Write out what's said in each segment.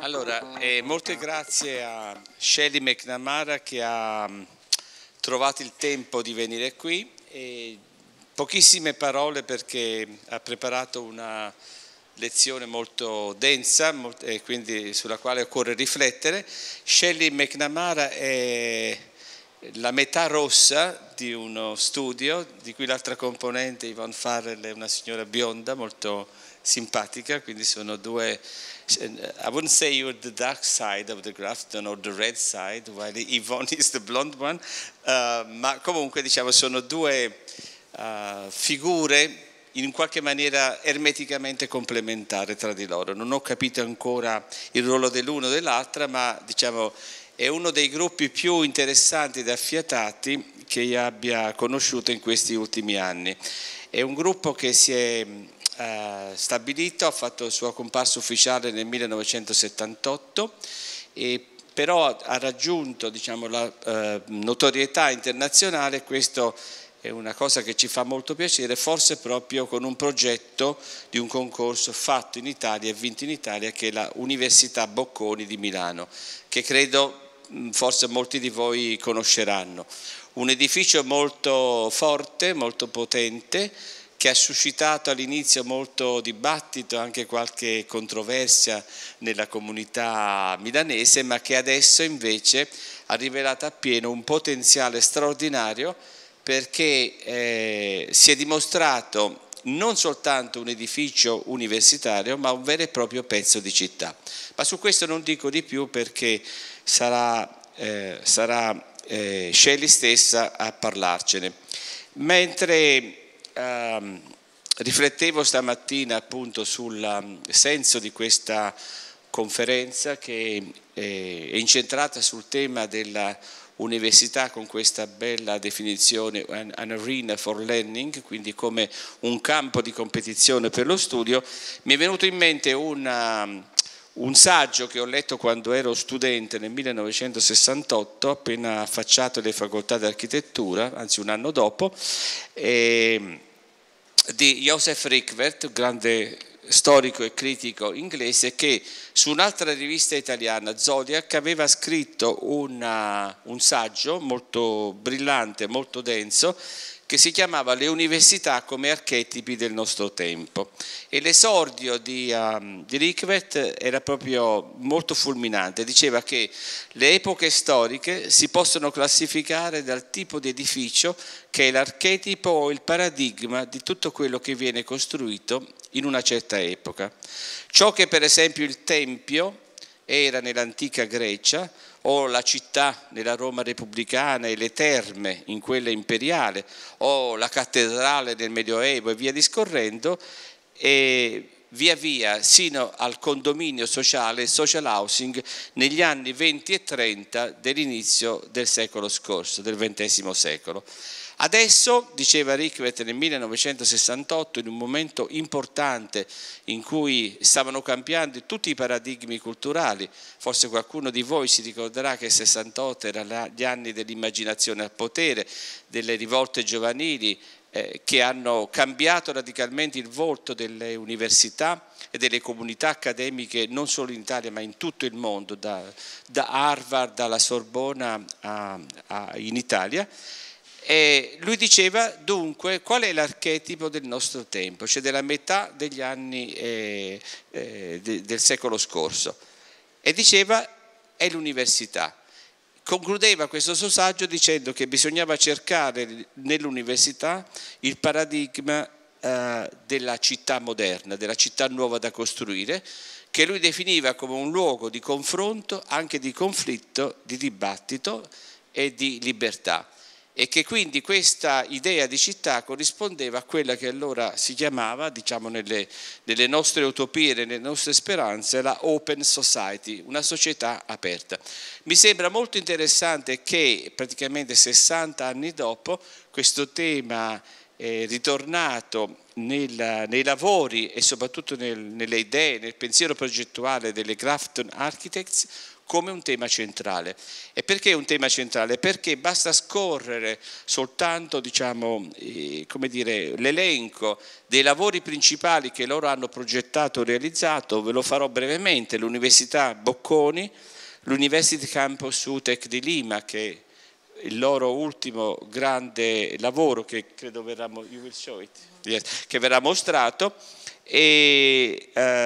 Allora, molte grazie a Shelley McNamara che ha trovato il tempo di venire qui. Pochissime parole perché ha preparato una lezione molto densa e quindi sulla quale occorre riflettere. Shelley McNamara è la metà rossa di uno studio di cui l'altra componente, Yvonne Farrell, è una signora bionda molto simpatica, quindi sono due. I wouldn't say you're the dark side of the Grafton or the red side, while Yvonne is the blonde one, ma comunque diciamo sono due figure in qualche maniera ermeticamente complementari tra di loro. Non ho capito ancora il ruolo dell'uno o dell'altra, ma diciamo è uno dei gruppi più interessanti ed affiatati che io abbia conosciuto in questi ultimi anni. È un gruppo che si è stabilito, ha fatto il suo comparso ufficiale nel 1978 e però ha raggiunto, diciamo, la notorietà internazionale. Questo è una cosa che ci fa molto piacere, forse proprio con un progetto di un concorso fatto in Italia e vinto in Italia, che è la Università Bocconi di Milano, che credo forse molti di voi conosceranno. Un edificio molto forte, molto potente, che ha suscitato all'inizio molto dibattito, anche qualche controversia nella comunità milanese, ma che adesso invece ha rivelato appieno un potenziale straordinario, perché si è dimostrato non soltanto un edificio universitario, ma un vero e proprio pezzo di città. Ma su questo non dico di più, perché sarà Shelley stessa a parlarcene. Mentre riflettevo stamattina appunto sul senso di questa conferenza, che è incentrata sul tema della università, con questa bella definizione an arena for learning, quindi come un campo di competizione per lo studio, mi è venuto in mente un saggio che ho letto quando ero studente nel 1968, appena affacciato alle facoltà di architettura, anzi un anno dopo, di Joseph Rickwert, grande storico e critico inglese, che su un'altra rivista italiana, Zodiac, aveva scritto un saggio molto brillante, molto denso, che si chiamava Le università come archetipi del nostro tempo. E l'esordio di Rickwert era proprio molto fulminante. Diceva che le epoche storiche si possono classificare dal tipo di edificio che è l'archetipo o il paradigma di tutto quello che viene costruito in una certa epoca. Ciò che per esempio il Tempio era nell'antica Grecia, o la città nella Roma repubblicana e le terme in quella imperiale, o la cattedrale nel Medioevo e via discorrendo, e via via sino al condominio sociale, social housing, negli anni 20 e 30 dell'inizio del secolo scorso, del XX secolo. Adesso, diceva Rickwert nel 1968, in un momento importante in cui stavano cambiando tutti i paradigmi culturali, forse qualcuno di voi si ricorderà che il 68 erano gli anni dell'immaginazione al potere, delle rivolte giovanili, che hanno cambiato radicalmente il volto delle università e delle comunità accademiche non solo in Italia ma in tutto il mondo, da Harvard alla Sorbona in Italia. E lui diceva dunque qual è l'archetipo del nostro tempo, cioè della metà degli anni del secolo scorso, e diceva è l'università. Concludeva questo suo saggio dicendo che bisognava cercare nell'università il paradigma della città moderna, della città nuova da costruire, che lui definiva come un luogo di confronto, anche di conflitto, di dibattito e di libertà, e che quindi questa idea di città corrispondeva a quella che allora si chiamava, diciamo nelle nostre utopie, nelle nostre speranze, la open society, una società aperta. Mi sembra molto interessante che praticamente 60 anni dopo questo tema è ritornato nei lavori e soprattutto nelle idee, nel pensiero progettuale delle Grafton Architects, come un tema centrale. E perché un tema centrale? Perché basta scorrere soltanto, diciamo, come dire, l'elenco dei lavori principali che loro hanno progettato o realizzato. Ve lo farò brevemente: l'Università Bocconi, l'University Campus UTEC di Lima, che è il loro ultimo grande lavoro, che credo verrà, you will show it? Yes, che verrà mostrato, e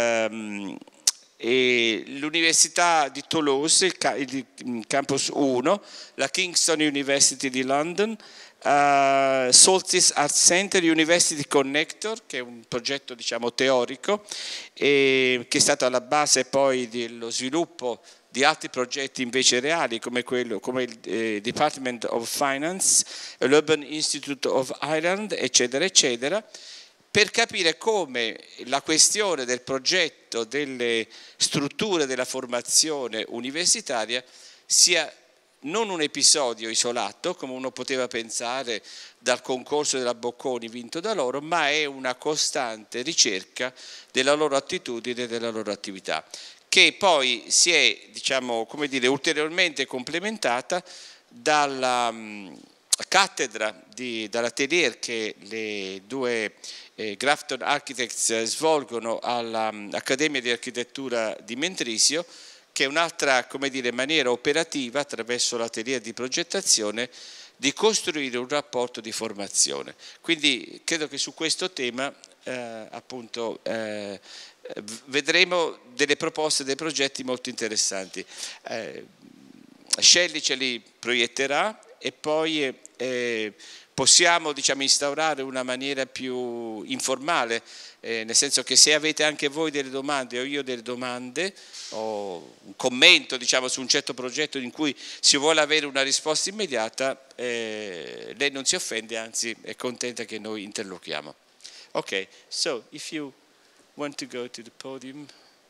l'Università di Toulouse, il Campus 1, la Kingston University di London, Solstice Art Center, University Connector, che è un progetto, diciamo, teorico, che è stato alla base poi dello sviluppo di altri progetti invece reali, come il Department of Finance, l'Urban Institute of Ireland, eccetera, eccetera, per capire come la questione del progetto delle strutture della formazione universitaria sia non un episodio isolato, come uno poteva pensare dal concorso della Bocconi vinto da loro, ma è una costante ricerca della loro attitudine e della loro attività, che poi si è, diciamo, come dire, ulteriormente complementata dalla cattedra, dall'atelier che le due Grafton Architects svolgono all'Accademia di Architettura di Mendrisio, che è un'altra, come dire, maniera operativa, attraverso l'atelier di progettazione, di costruire un rapporto di formazione. Quindi credo che su questo tema appunto vedremo delle proposte, dei progetti molto interessanti. Shelley ce li proietterà e poi possiamo, diciamo, instaurare una maniera più informale, nel senso che se avete anche voi delle domande o io delle domande o un commento, diciamo, su un certo progetto in cui si vuole avere una risposta immediata, lei non si offende, anzi è contenta che noi interloquiamo. Ok, so if you want to go to the podium.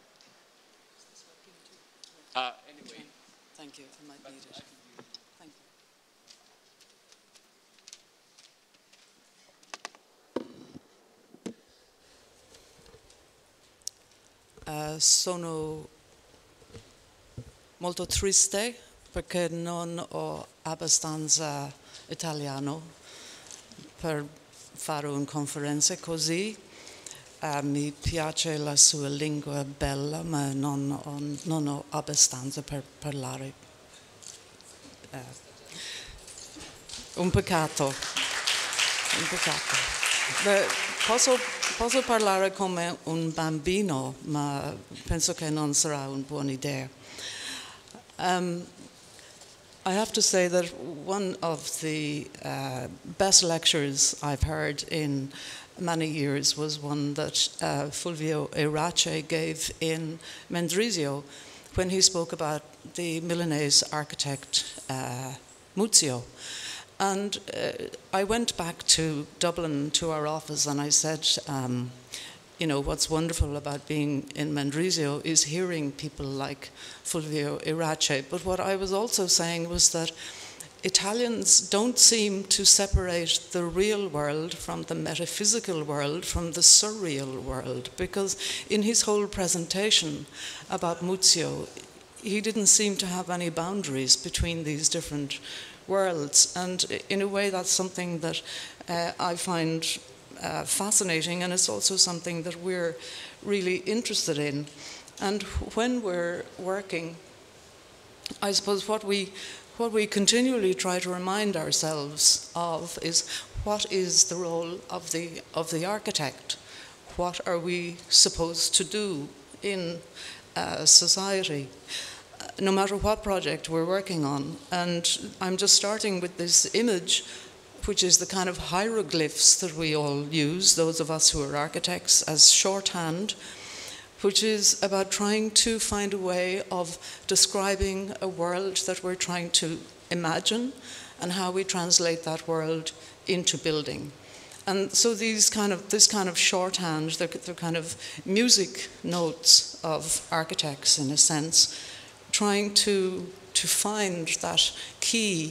Anyway. Thank you. I might need it. Thank you. Sono molto triste perché non ho abbastanza italiano per fare una conferenza così. Mi piace la sua lingua bella, ma non ho abbastanza per parlare. Un peccato. Un peccato. Beh, posso parlare come un bambino, ma penso che non sarà una buona idea. I have to say that one of the best lectures I've heard in many years was one that Fulvio Irace gave in Mendrisio when he spoke about the Milanese architect Muzio. And I went back to Dublin to our office and I said, you know, what's wonderful about being in Mendrisio is hearing people like Fulvio Irace. But what I was also saying was that Italians don't seem to separate the real world from the metaphysical world, from the surreal world, because in his whole presentation about Muzio, he didn't seem to have any boundaries between these different worlds. And in a way, that's something that I find fascinating, and it's also something that we're really interested in. And when we're working, I suppose what we continually try to remind ourselves of is what is the role of the architect? What are we supposed to do in society? No matter what project we're working on. And I'm just starting with this image, which is the kind of hieroglyphs that we all use, those of us who are architects, as shorthand, which is about trying to find a way of describing a world that we're trying to imagine and how we translate that world into building. And so this kind of shorthand, they're kind of music notes of architects in a sense, trying to find that key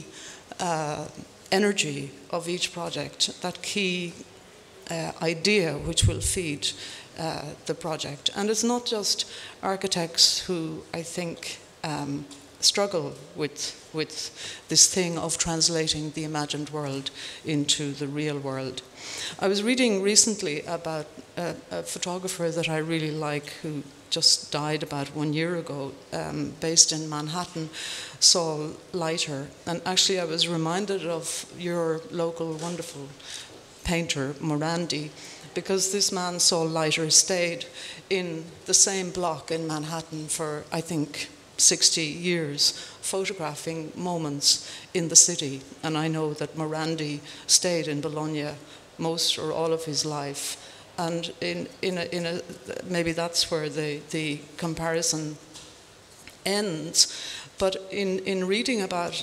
energy of each project, that key idea which will feed the project. And it's not just architects who, I think, struggle with this thing of translating the imagined world into the real world. I was reading recently about a photographer that I really like who just died about 1 year ago, based in Manhattan, Saul Leiter. And actually I was reminded of your local wonderful painter, Morandi, because this man, Saul Leiter, stayed in the same block in Manhattan for, I think, 60 years, photographing moments in the city. And I know that Morandi stayed in Bologna most or all of his life. And maybe that's where the comparison ends. But in reading about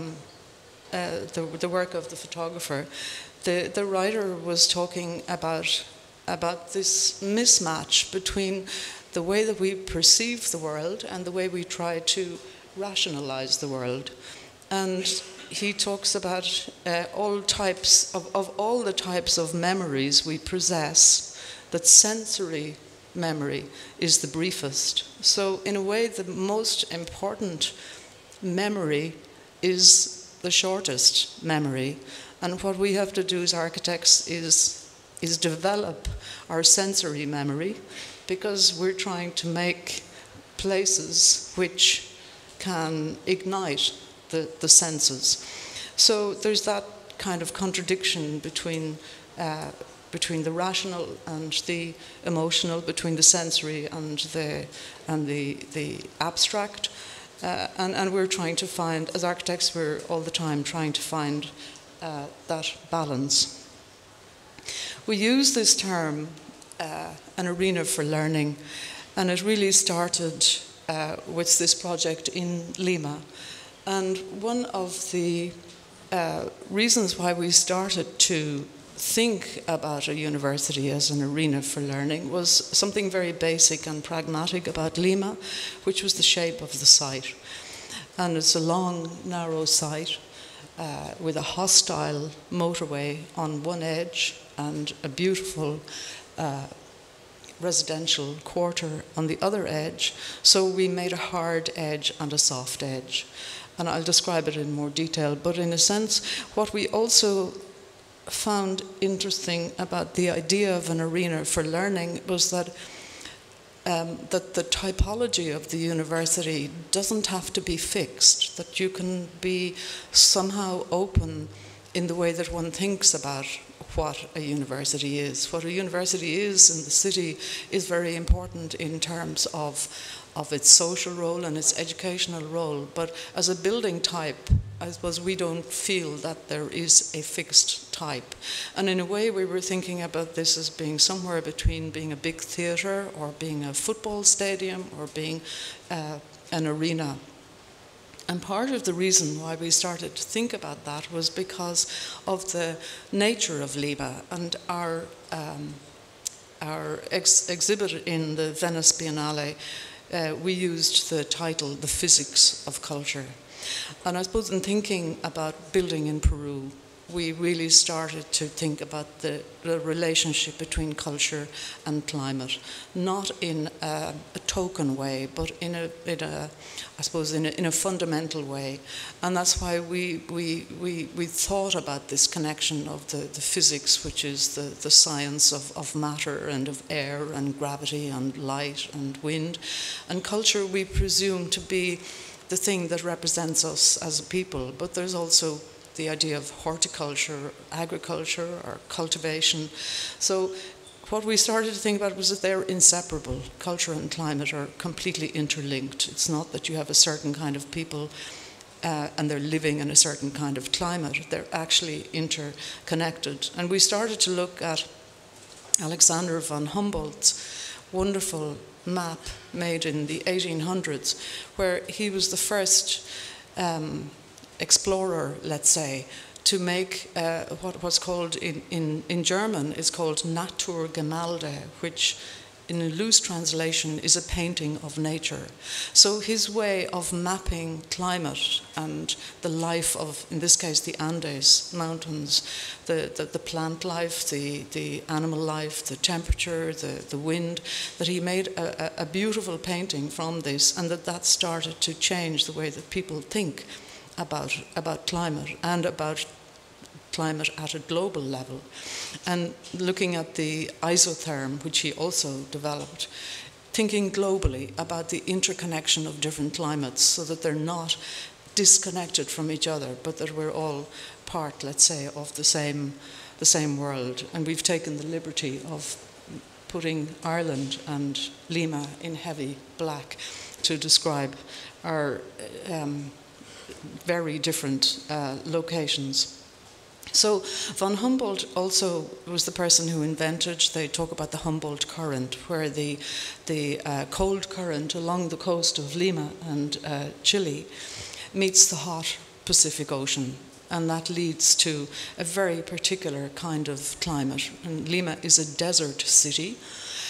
the work of the photographer, the writer was talking about this mismatch between the way that we perceive the world and the way we try to rationalize the world. And he talks about all types of all the types of memories we possess, that sensory memory is the briefest. So in a way, the most important memory is the shortest memory. And what we have to do as architects is develop our sensory memory, because we're trying to make places which can ignite the senses. So there's that kind of contradiction between the rational and the emotional, between the sensory and the abstract. And we're trying to find, as architects, we're all the time trying to find that balance. We use this term, an arena for learning, and it really started with this project in Lima. And one of the reasons why we started to think about a university as an arena for learning was something very basic and pragmatic about Lima, which was the shape of the site. And it's a long, narrow site with a hostile motorway on one edge and a beautiful residential quarter on the other edge. So we made a hard edge and a soft edge. And I'll describe it in more detail. But in a sense, what we also found interesting about the idea of an arena for learning was that that the typology of the university doesn't have to be fixed, that you can be somehow open in the way that one thinks about what a university is. What a university is in the city is very important in terms of its social role and its educational role. But as a building type, I suppose we don't feel that there is a fixed type. And in a way, we were thinking about this as being somewhere between being a big theatre or being a football stadium or being an arena. And part of the reason why we started to think about that was because of the nature of Lima. And our exhibit in the Venice Biennale, we used the title, The Physics of Culture. And I suppose in thinking about building in Peru, we really started to think about the relationship between culture and climate, not in a token way, but in a fundamental way. And that's why we thought about this connection of the physics, which is the science of matter and of air and gravity and light and wind, and culture we presume to be the thing that represents us as a people. But there's also the idea of horticulture, agriculture, or cultivation. So what we started to think about was that they're inseparable. Culture and climate are completely interlinked. It's not that you have a certain kind of people and they're living in a certain kind of climate. They're actually interconnected. And we started to look at Alexander von Humboldt's wonderful map made in the 1800s, where he was the first explorer, let's say, to make what was called in German is called Naturgemälde, which in a loose translation, is a painting of nature. So his way of mapping climate and the life of, in this case, the Andes mountains, the plant life, the animal life, the temperature, the wind, that he made a beautiful painting from this, and that started to change the way that people think about climate and about climate at a global level. And looking at the isotherm, which he also developed, thinking globally about the interconnection of different climates so that they're not disconnected from each other, but that we're all part, let's say, of the same world. And we've taken the liberty of putting Ireland and Lima in heavy black to describe our very different locations. So von Humboldt also was the person who invented, they talk about the Humboldt Current, where the cold current along the coast of Lima and Chile meets the hot Pacific Ocean. And that leads to a very particular kind of climate. And Lima is a desert city.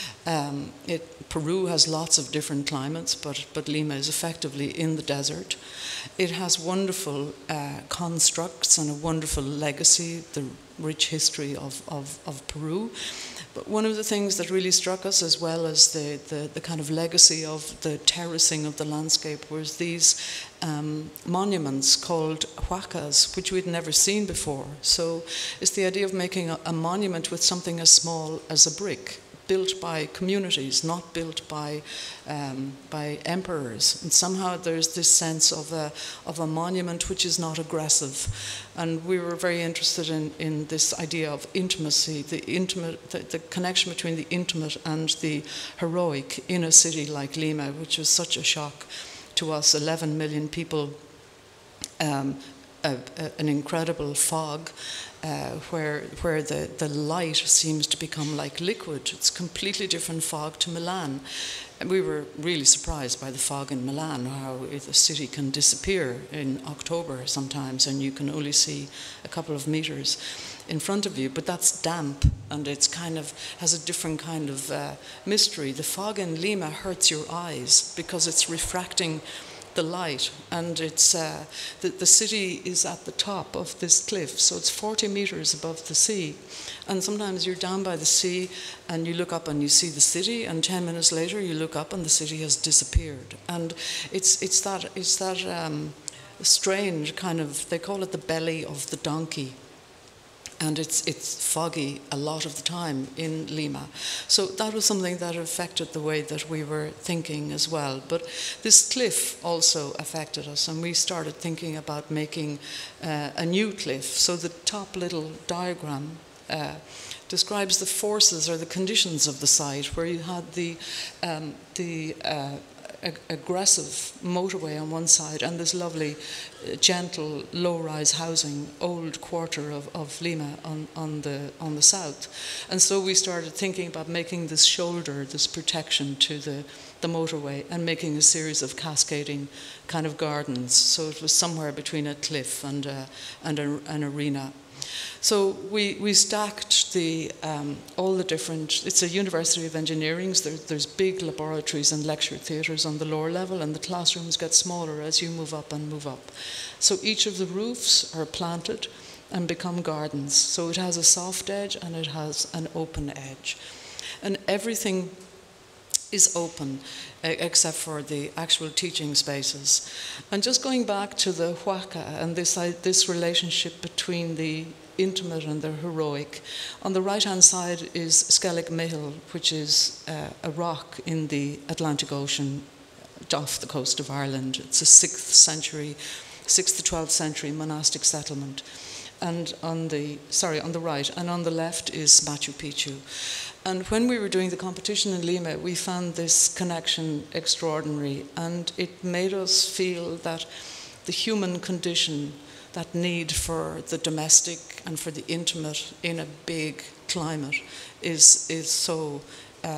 Peru has lots of different climates, but Lima is effectively in the desert. It has wonderful constructs and a wonderful legacy, the rich history of Peru. But one of the things that really struck us, as well as the kind of legacy of the terracing of the landscape, was these monuments called huacas, which we'd never seen before. So it's the idea of making a monument with something as small as a brick, built by communities, not built by emperors. And somehow there's this sense of a monument which is not aggressive. And we were very interested in this idea of intimacy, the connection between the intimate and the heroic in a city like Lima, which was such a shock to us. 11 million people, an incredible fog, where the light seems to become like liquid. It's completely different fog to Milan. And we were really surprised by the fog in Milan, how the city can disappear in October sometimes, and you can only see a couple of meters in front of you. But that's damp, and it's kind of has a different kind of mystery. The fog in Lima hurts your eyes because it's refracting the light, and it's the city is at the top of this cliff, so it's 40 meters above the sea, and sometimes you're down by the sea and you look up and you see the city, and 10 minutes later you look up and the city has disappeared. And it's that strange kind of, they call it the belly of the donkey. And it's foggy a lot of the time in Lima. So that was something that affected the way that we were thinking as well. But this cliff also affected us, and we started thinking about making a new cliff. So the top little diagram describes the forces or the conditions of the site, where you had the aggressive motorway on one side and this lovely, gentle, low-rise housing, old quarter of Lima on the south. And so we started thinking about making this shoulder, this protection to the motorway, and making a series of cascading kind of gardens. So it was somewhere between a cliff and an arena. So we stacked all the different, it's a University of Engineering, so there's big laboratories and lecture theatres on the lower level, and the classrooms get smaller as you move up and move up. So each of the roofs are planted and become gardens. So it has a soft edge and it has an open edge. And everything is open except for the actual teaching spaces. And just going back to the huaca and this relationship between the intimate and the heroic. On the right-hand side is Skellig Mill, which is a rock in the Atlantic Ocean off the coast of Ireland. It's a 6th to 12th century monastic settlement. And on the right, and on the left is Machu Picchu. And when we were doing the competition in Lima, we found this connection extraordinary, and it made us feel that the human condition, that need for the domestic and for the intimate in a big climate is so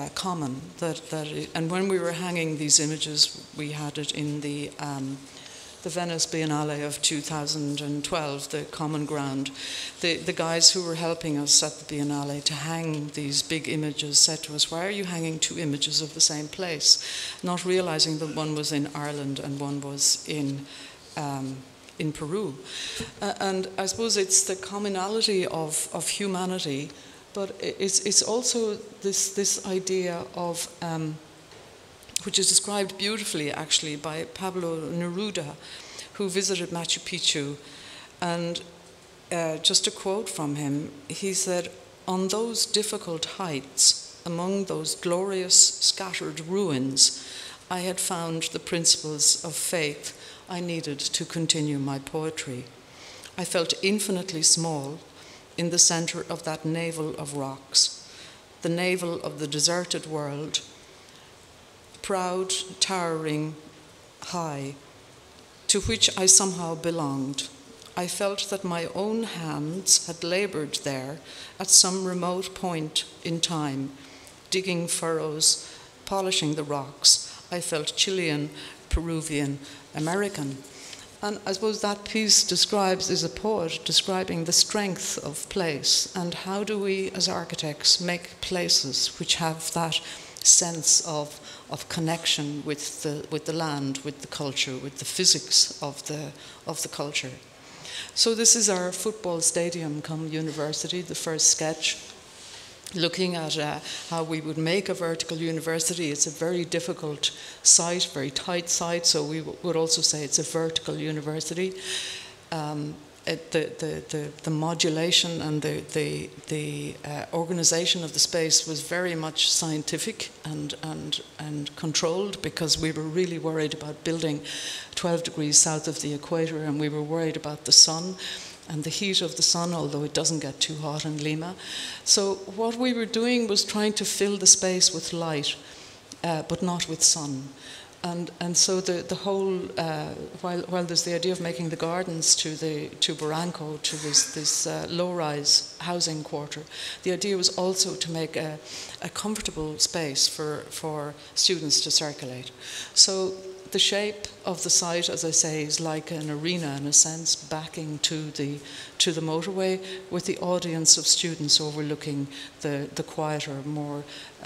common and when we were hanging these images, we had it in the the Venice Biennale of 2012, the Common Ground, the guys who were helping us at the Biennale to hang these big images said to us, why are you hanging two images of the same place? Not realizing that one was in Ireland and one was in Peru. And I suppose it's the commonality of humanity, but it's also this idea of, which is described beautifully actually by Pablo Neruda, who visited Machu Picchu. And just a quote from him, he said, "On those difficult heights, among those glorious scattered ruins, I had found the principles of faith I needed to continue my poetry. I felt infinitely small in the center of that navel of rocks, the navel of the deserted world, proud, towering, high, to which I somehow belonged. I felt that my own hands had labored there at some remote point in time, digging furrows, polishing the rocks. I felt Chilean, Peruvian, American." And I suppose that piece is a poet describing the strength of place, and how do we as architects make places which have that sense of connection with the land, with the culture, with the physics of the culture. So this is our football stadium come university, the first sketch, looking at how we would make a vertical university. It's a very difficult site, very tight site, so we would also say it's a vertical university. The modulation and the organization of the space was very much scientific and controlled, because we were really worried about building 12 degrees south of the equator, and we were worried about the sun and the heat of the sun, although it doesn't get too hot in Lima. So what we were doing was trying to fill the space with light, but not with sun. And so the whole, while there's the idea of making the gardens to Barranco, to this low-rise housing quarter, the idea was also to make a comfortable space for students to circulate. So the shape of the site, as I say, is like an arena in a sense, backing to the motorway, with the audience of students overlooking the quieter, more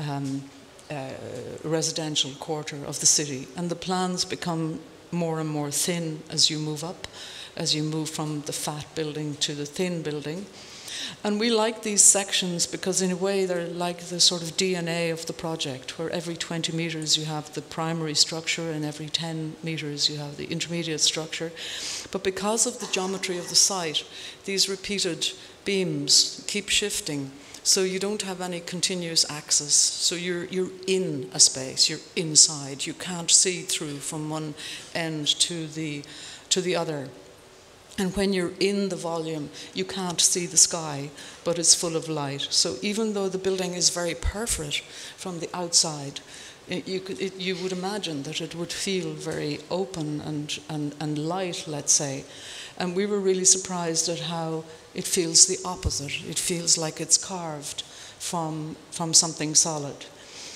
residential quarter of the city. And the plans become more and more thin as you move up, as you move from the fat building to the thin building. And we like these sections because in a way they're like the sort of DNA of the project, where every 20 meters you have the primary structure and every 10 meters you have the intermediate structure. But because of the geometry of the site, these repeated beams keep shifting, so you don't have any continuous axis. So you're in a space, you're inside. You can't see through from one end to the other. And when you're in the volume, you can't see the sky, but it's full of light. So even though the building is very perfect from the outside, you would imagine that it would feel very open and light, let's say. And we were really surprised at how it feels the opposite. It feels like it's carved from something solid.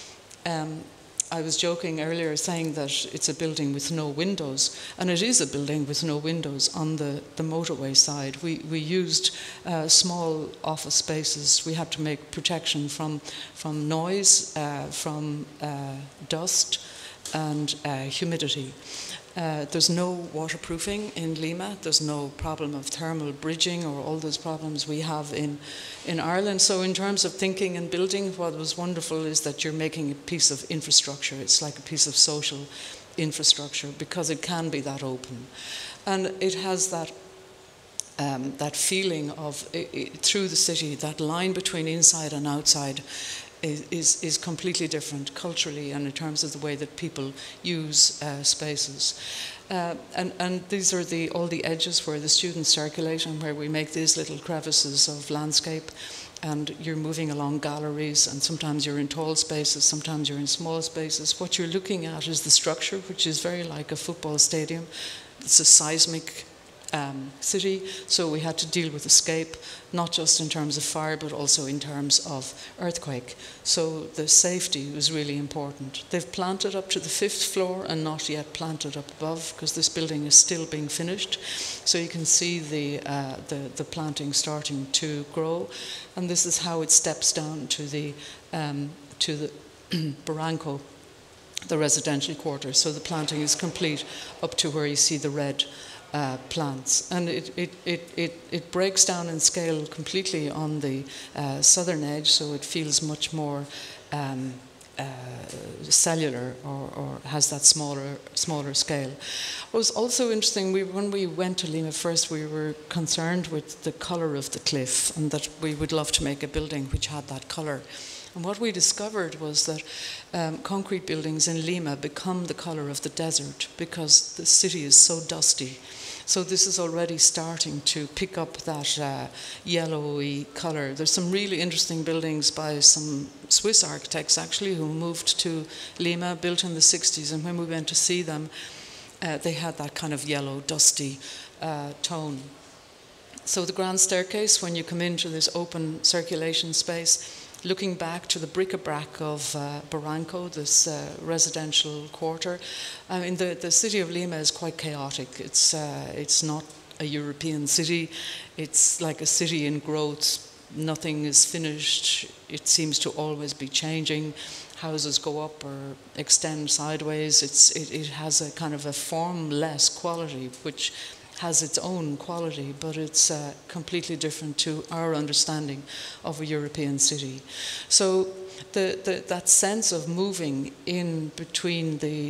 I was joking earlier saying that it's a building with no windows, and it is a building with no windows on the motorway side. We used small office spaces. We had to make protection from noise, from dust and humidity. There's no waterproofing in Lima. There's no problem of thermal bridging or all those problems we have in Ireland. So in terms of thinking and building, what was wonderful is that you're making a piece of infrastructure. It's like a piece of social infrastructure because it can be that open. And it has that feeling of, through the city, that line between inside and outside is completely different culturally and in terms of the way that people use spaces. And these are all the edges where the students circulate and where we make these little crevices of landscape, and you're moving along galleries, and sometimes you're in tall spaces, sometimes you're in small spaces. What you're looking at is the structure, which is very like a football stadium. It's a seismic city, so we had to deal with escape, not just in terms of fire, but also in terms of earthquake. So the safety was really important. They've planted up to the 5th floor and not yet planted up above, because this building is still being finished. So you can see the planting starting to grow, and this is how it steps down to the Barranco, the residential quarter. So the planting is complete up to where you see the red plants, and it breaks down in scale completely on the southern edge, so it feels much more cellular, or has that smaller scale. It was also interesting, when we went to Lima first, we were concerned with the colour of the cliff, and that we would love to make a building which had that colour. And what we discovered was that concrete buildings in Lima become the colour of the desert because the city is so dusty. So this is already starting to pick up that yellowy colour. There's some really interesting buildings by some Swiss architects, actually, who moved to Lima, built in the 60s, and when we went to see them, they had that kind of yellow, dusty tone. So the grand staircase, when you come into this open circulation space, looking back to the bric-a-brac of Barranco, this residential quarter, I mean, the city of Lima is quite chaotic. It's not a European city. It's like a city in growth. Nothing is finished. It seems to always be changing. Houses go up or extend sideways. It has a kind of a formless quality, which has its own quality, but it's completely different to our understanding of a European city. So that sense of moving in between the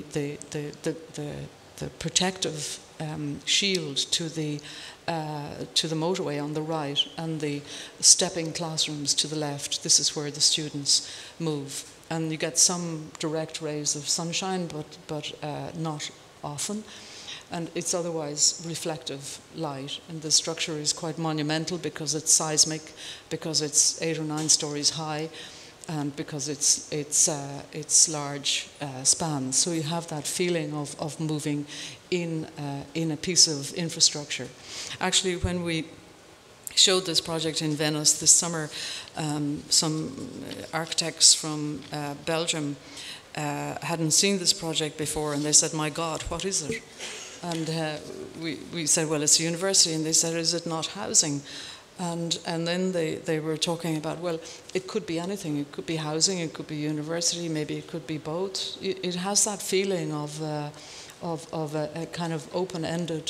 protective shield to the motorway on the right and the stepping classrooms to the left, this is where the students move. And you get some direct rays of sunshine, but not often. And it's otherwise reflective light, and the structure is quite monumental because it's seismic, because it's 8 or 9 stories high, and because it's large spans. So you have that feeling of moving in a piece of infrastructure. Actually, when we showed this project in Venice this summer, some architects from Belgium hadn't seen this project before, and they said, "My God, what is it?" And we said, well, it's a university. And they said, is it not housing? And then they were talking about, well, it could be anything. It could be housing, it could be university, maybe it could be both. It has that feeling of a kind of open-ended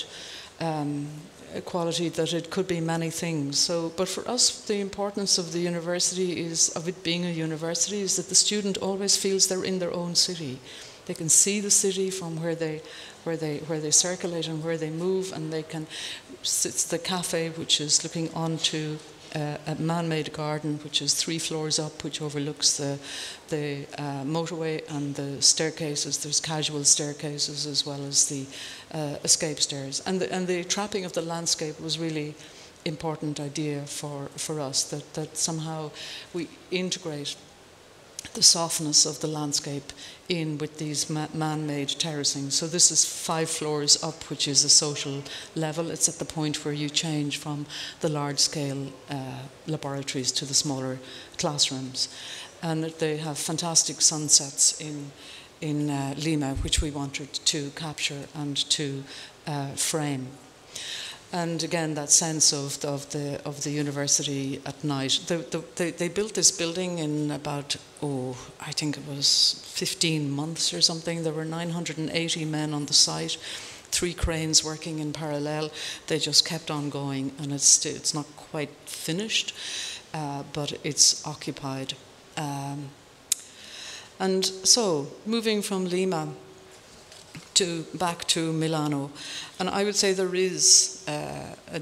quality, that it could be many things. So, but for us, the importance of the university of it being a university is that the student always feels they're in their own city. They can see the city from where they circulate and where they move, and they can. It's the cafe, which is looking onto a man-made garden, which is 3 floors up, which overlooks the motorway, and the staircases. There's casual staircases as well as the escape stairs, and the trapping of the landscape was really important idea for us. That somehow we integrate the softness of the landscape in with these man-made terracing. So this is 5 floors up, which is a social level. It's at the point where you change from the large-scale laboratories to the smaller classrooms. And they have fantastic sunsets in Lima, which we wanted to capture and to frame. And again, that sense of the university at night. They built this building in about, I think it was 15 months or something. There were 980 men on the site, 3 cranes working in parallel. They just kept on going, and it's not quite finished, but it's occupied. And so, moving from Lima back to Milano, and I would say there is a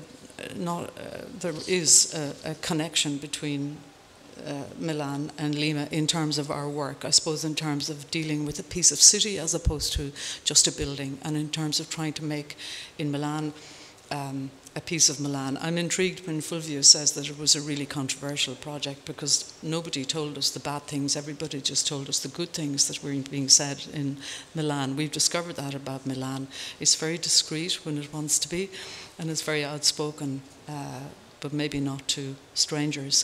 connection between Milan and Lima in terms of our work. I suppose in terms of dealing with a piece of city as opposed to just a building, and in terms of trying to make in Milan a piece of Milan. I'm intrigued when Fulvio says that it was a really controversial project, because nobody told us the bad things, everybody just told us the good things that were being said in Milan. We've discovered that about Milan. It's very discreet when it wants to be, and it's very outspoken, but maybe not to strangers.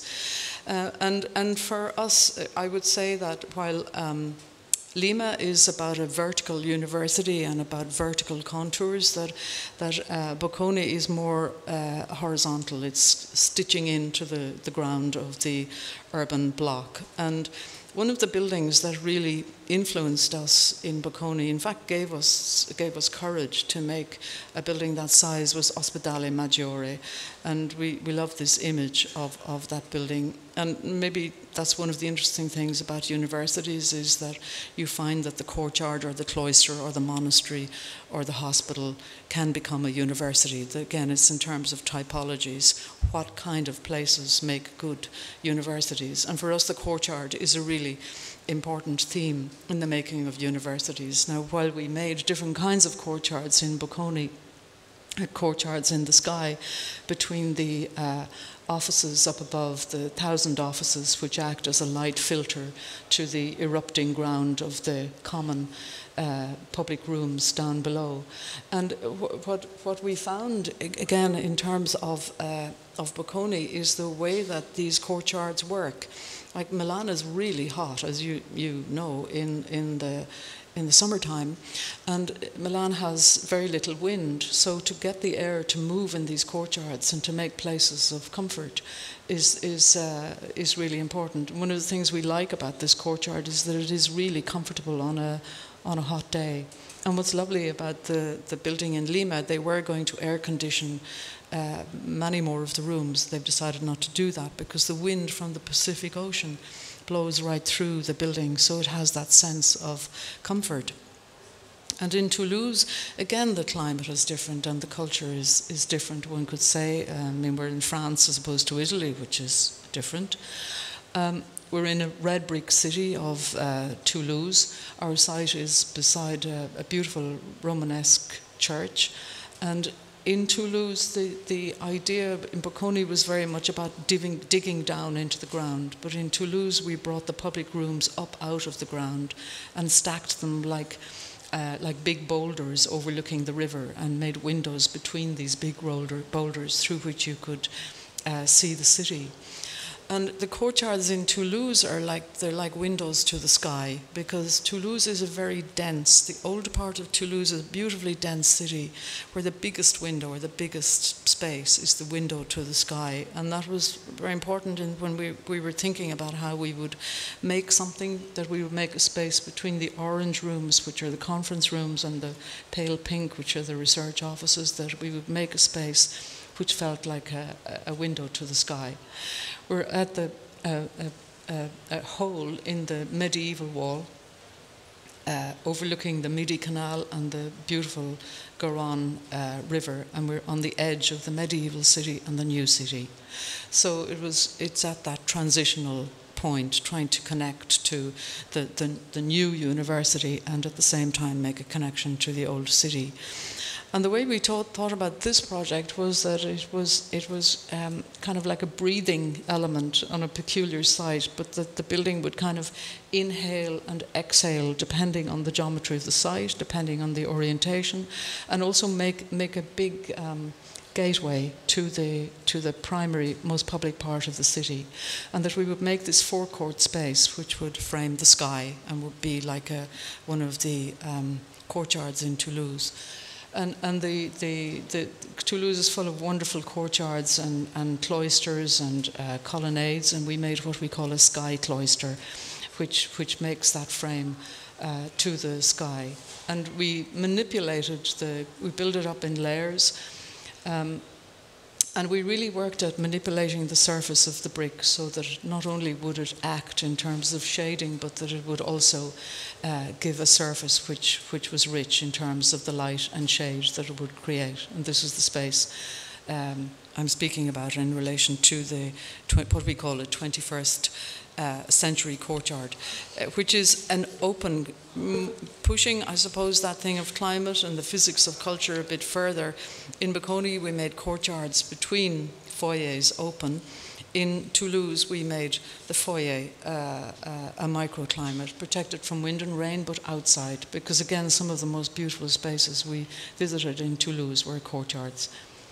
And for us, I would say that while Lima is about a vertical university and about vertical contours, that Bocconi is more horizontal. It's stitching into the ground of the urban block. And one of the buildings that really influenced us in Bocconi, in fact gave us courage to make a building that size, was Ospedale Maggiore. And we love this image of that building. And maybe that's one of the interesting things about universities, is that you find that the courtyard or the cloister or the monastery or the hospital can become a university. Again, it's in terms of typologies. What kind of places make good universities? And for us, the courtyard is a really important theme in the making of universities. Now, while we made different kinds of courtyards in Bocconi, courtyards in the sky between the offices up above, the 1,000 offices which act as a light filter to the erupting ground of the common public rooms down below. And what we found, again, in terms of Bocconi, is the way that these courtyards work. Like, Milan is really hot, as you know, in the summertime, and Milan has very little wind, so to get the air to move in these courtyards and to make places of comfort is really important. One of the things we like about this courtyard is that it is really comfortable on a hot day. And what's lovely about the building in Lima, they were going to air condition many more of the rooms. They've decided not to do that because the wind from the Pacific Ocean blows right through the building, so it has that sense of comfort. And in Toulouse, again, the climate is different and the culture is different, one could say. I mean, we're in France as opposed to Italy, which is different. We're in a red brick city of Toulouse. Our site is beside a beautiful Romanesque church. And in Toulouse, the idea in Bocconi was very much about digging down into the ground. But in Toulouse, we brought the public rooms up out of the ground and stacked them like big boulders overlooking the river, and made windows between these big boulders through which you could see the city. And the courtyards in Toulouse they're like windows to the sky, because Toulouse is a very dense, the old part of Toulouse is a beautifully dense city where the biggest window or the biggest space is the window to the sky. And that was very important when we were thinking about how we would make something, that we would make a space between the orange rooms, which are the conference rooms, and the pale pink, which are the research offices, that we would make a space which felt like a window to the sky. We're at a hole in the medieval wall, overlooking the Midi Canal and the beautiful Garonne River, and we're on the edge of the medieval city and the new city. So it's at that transitional point, trying to connect to the new university and at the same time make a connection to the old city. And the way we thought about this project was that it was kind of like a breathing element on a peculiar site, but that the building would kind of inhale and exhale depending on the geometry of the site, depending on the orientation, and also make a big gateway to the primary, most public part of the city, and that we would make this forecourt space which would frame the sky and would be like one of the courtyards in Toulouse. And the Toulouse is full of wonderful courtyards and cloisters and colonnades, and we made what we call a sky cloister, which makes that frame to the sky. And we we built it up in layers, and we really worked at manipulating the surface of the brick so that not only would it act in terms of shading, but that it would also give a surface which was rich in terms of the light and shade that it would create. And this is the space I'm speaking about in relation to the what we call a 21st century courtyard, which is an open, pushing, I suppose, that thing of climate and the physics of culture a bit further. In Bocconi, we made courtyards between foyers open. In Toulouse, we made the foyer a microclimate, protected from wind and rain, but outside, because again, some of the most beautiful spaces we visited in Toulouse were courtyards.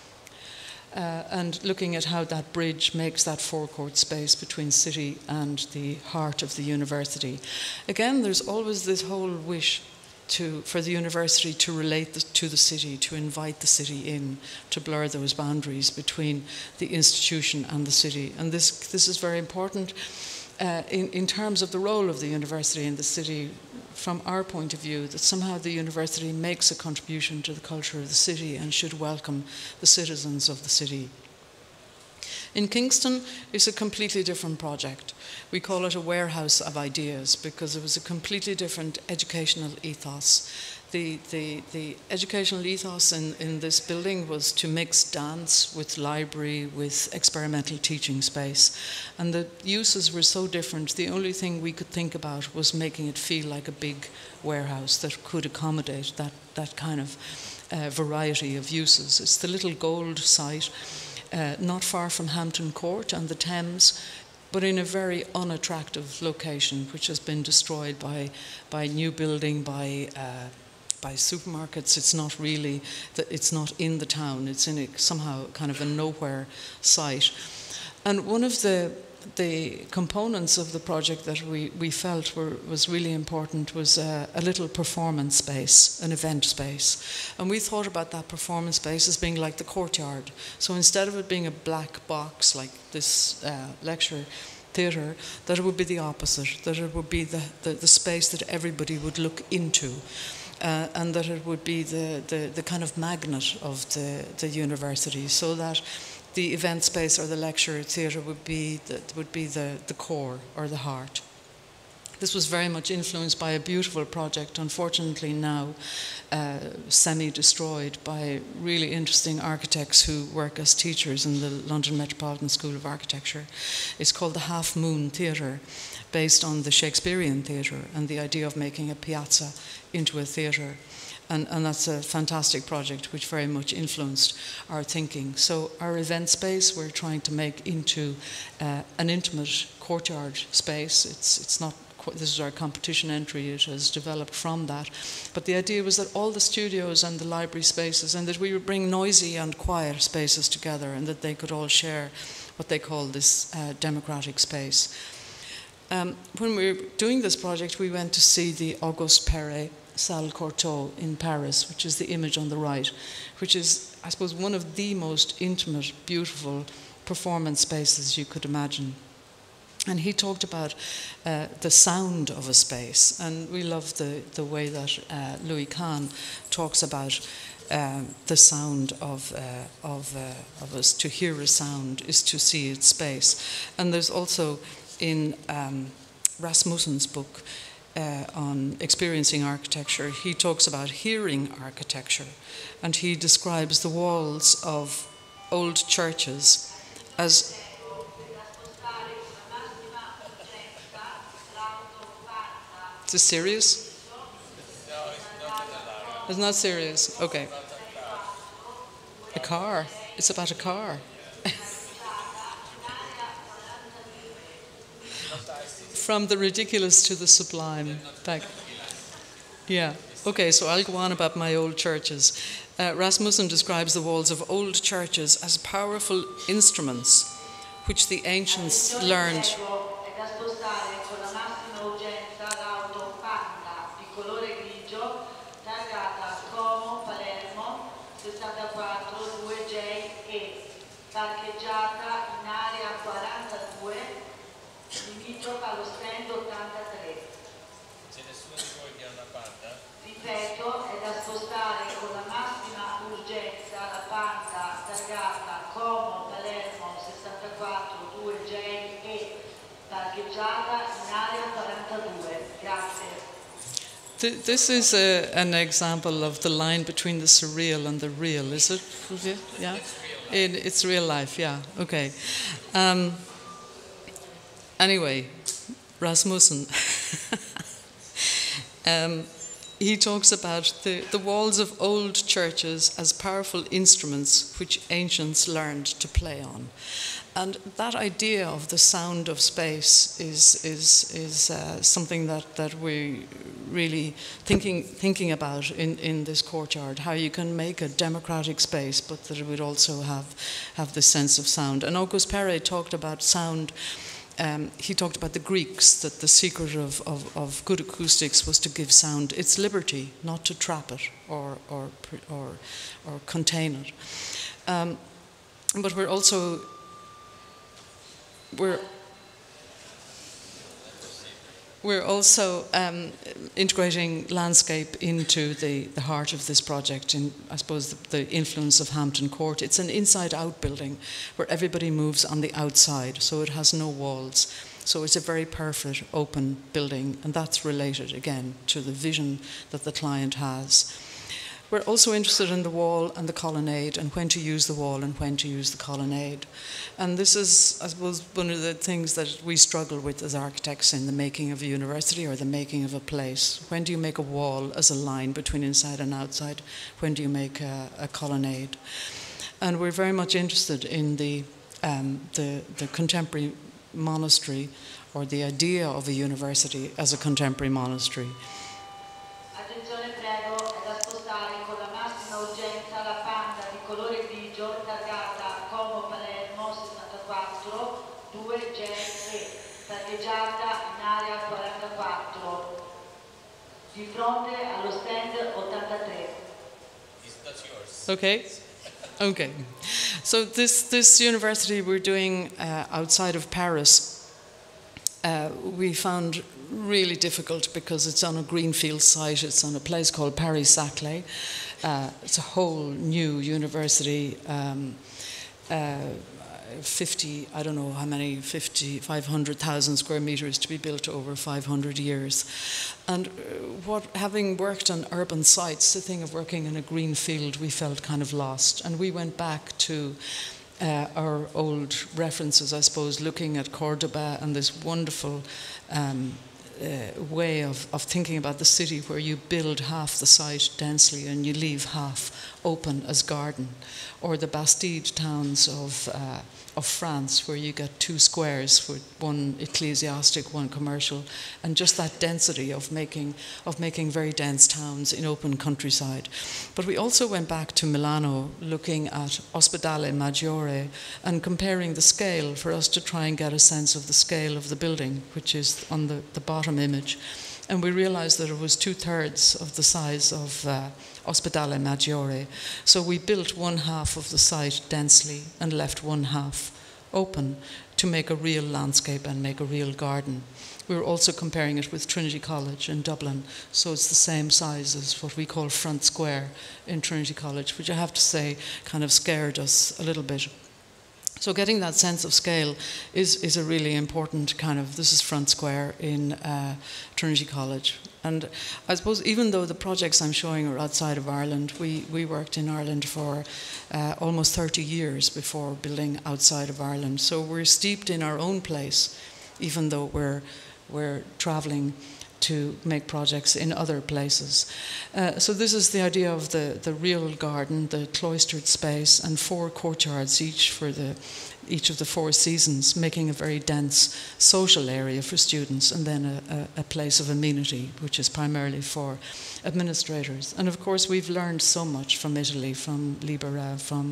And looking at how that bridge makes that forecourt space between city and the heart of the university. Again, there's always this whole wish for the university to relate to the city, to invite the city in, to blur those boundaries between the institution and the city. And this is very important in terms of the role of the university in the city, from our point of view, that somehow the university makes a contribution to the culture of the city and should welcome the citizens of the city. In Kingston, it's a completely different project. We call it a warehouse of ideas because it was a completely different educational ethos. The educational ethos in this building was to mix dance with library, with experimental teaching space. And the uses were so different, the only thing we could think about was making it feel like a big warehouse that could accommodate that kind of variety of uses. It's the Little Gold site, not far from Hampton Court and the Thames, but in a very unattractive location, which has been destroyed by new building, by supermarkets. It's not really, it's not in the town. It's in somehow kind of a nowhere site. And one of the components of the project that we felt was really important was a little performance space, an event space. And we thought about that performance space as being like the courtyard. So instead of it being a black box like this lecture theatre, that it would be the opposite, that it would be the space that everybody would look into. And that it would be the kind of magnet of the university, so that the event space or the lecture theatre would be the core or the heart. This was very much influenced by a beautiful project, unfortunately now semi-destroyed, by really interesting architects who work as teachers in the London Metropolitan School of Architecture. It's called the Half Moon Theatre, based on the Shakespearean theatre and the idea of making a piazza into a theatre. And that's a fantastic project which very much influenced our thinking. So our event space we're trying to make into an intimate courtyard space. It's not, this is our competition entry, it has developed from that. But the idea was that all the studios and the library spaces, and that we would bring noisy and quiet spaces together, and that they could all share what they call this democratic space. When we were doing this project, we went to see the Auguste Perret Salle Courtauld in Paris, which is the image on the right, which is, I suppose, one of the most intimate, beautiful performance spaces you could imagine. And he talked about the sound of a space, and we love the way that Louis Kahn talks about the sound of us. To hear a sound is to see its space. And there's also in Rasmussen's book on experiencing architecture, he talks about hearing architecture, and he describes the walls of old churches as Is this serious? It's not serious. Okay. A car. It's about a car. From the ridiculous to the sublime. Back. Yeah. Okay, so I'll go on about my old churches. Rasmussen describes the walls of old churches as powerful instruments which the ancients learned. Ripeto, è da spostare con la massima urgenza la banda targata Como Palermo 64 2J e parcheggiata in area 42. Grazie. This is an example of the line between the surreal and the real, is it, Fulvia? Yeah? It's real life, yeah, okay. Anyway, Rasmussen. He talks about the walls of old churches as powerful instruments which ancients learned to play on. And that idea of the sound of space is something that we really thinking about in this courtyard, how you can make a democratic space, but that it would also have the sense of sound. And Auguste Perret talked about sound. He talked about the Greeks, that the secret of good acoustics was to give sound its liberty, not to trap it or contain it. But we're also integrating landscape into the heart of this project, in, I suppose, the influence of Hampton Court. It's an inside-out building where everybody moves on the outside, so it has no walls. So it's a very perfect, open building, and that's related, again, to the vision that the client has. We're also interested in the wall and the colonnade, and when to use the wall and when to use the colonnade. And this is, I suppose, one of the things that we struggle with as architects in the making of a university or the making of a place. When do you make a wall as a line between inside and outside? When do you make a colonnade? And we're very much interested in the contemporary monastery, or the idea of a university as a contemporary monastery. Attenzione prego, è da spostare con la massima urgenza la panda di colore grigio targata Como Palermo 64 2JE, parcheggiata in area 44, di fronte allo stand 83. That's yours. Okay. Okay. So this university we're doing outside of Paris, we found really difficult because it's on a greenfield site. It's on a place called Paris-Saclay. It's a whole new university, 50, I don't know how many, 500,000 square meters to be built over 500 years. And having worked on urban sites, the thing of working in a green field, we felt kind of lost. And we went back to our old references, I suppose, looking at Cordoba and this wonderful way of thinking about the city, where you build half the site densely and you leave half open as garden, or the Bastide towns of France, where you get 2 squares, with one ecclesiastic, one commercial, and just that density of making very dense towns in open countryside. But we also went back to Milano, looking at Ospedale Maggiore and comparing the scale for us to try and get a sense of the scale of the building, which is on the bottom image. And we realized that it was 2/3 of the size of Ospedale Maggiore. So we built one half of the site densely and left one half open to make a real landscape and make a real garden. We were also comparing it with Trinity College in Dublin. So it's the same size as what we call Front Square in Trinity College, which I have to say kind of scared us a little bit. So getting that sense of scale is a really important kind of, this is Front Square in Trinity College. And I suppose even though the projects I'm showing are outside of Ireland, we worked in Ireland for almost 30 years before building outside of Ireland. So we're steeped in our own place, even though we're traveling to make projects in other places. So this is the idea of the real garden, the cloistered space, and 4 courtyards each for each of the 4 seasons, making a very dense social area for students, and then a place of amenity, which is primarily for administrators. And of course, we've learned so much from Italy, from Libera, from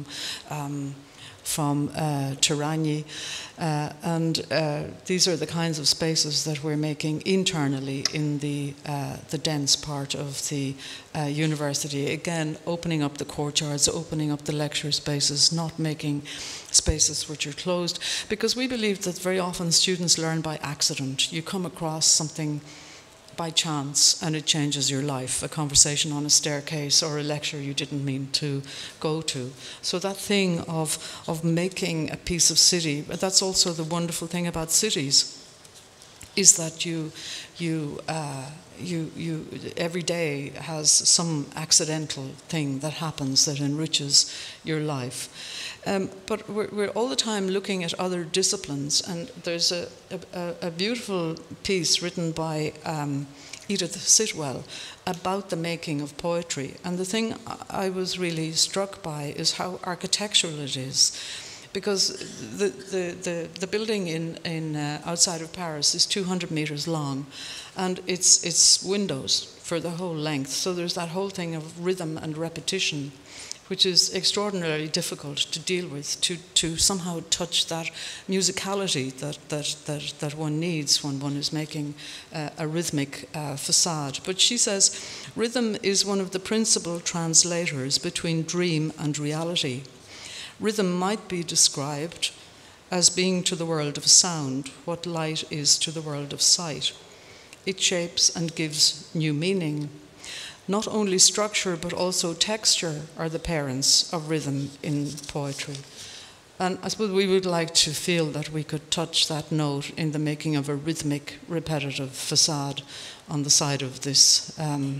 Tiragni, and these are the kinds of spaces that we're making internally in the dense part of the university. Again, opening up the courtyards, opening up the lecture spaces, not making spaces which are closed, because we believe that very often students learn by accident. You come across something by chance and it changes your life, a conversation on a staircase or a lecture you didn't mean to go to. So that thing of making a piece of city, but that's also the wonderful thing about cities. is that you every day has some accidental thing that happens that enriches your life. But we're all the time looking at other disciplines, and there's a beautiful piece written by Edith Sitwell about the making of poetry. And the thing I was really struck by is how architectural it is. Because the building in outside of Paris is 200 meters long, and it's windows for the whole length. So there's that whole thing of rhythm and repetition, which is extraordinarily difficult to deal with, to somehow touch that musicality that one needs when one is making a rhythmic facade. But she says, rhythm is one of the principal translators between dream and reality. Rhythm might be described as being to the world of sound what light is to the world of sight. It shapes and gives new meaning. Not only structure but also texture are the parents of rhythm in poetry. And I suppose we would like to feel that we could touch that note in the making of a rhythmic, repetitive facade on the side of this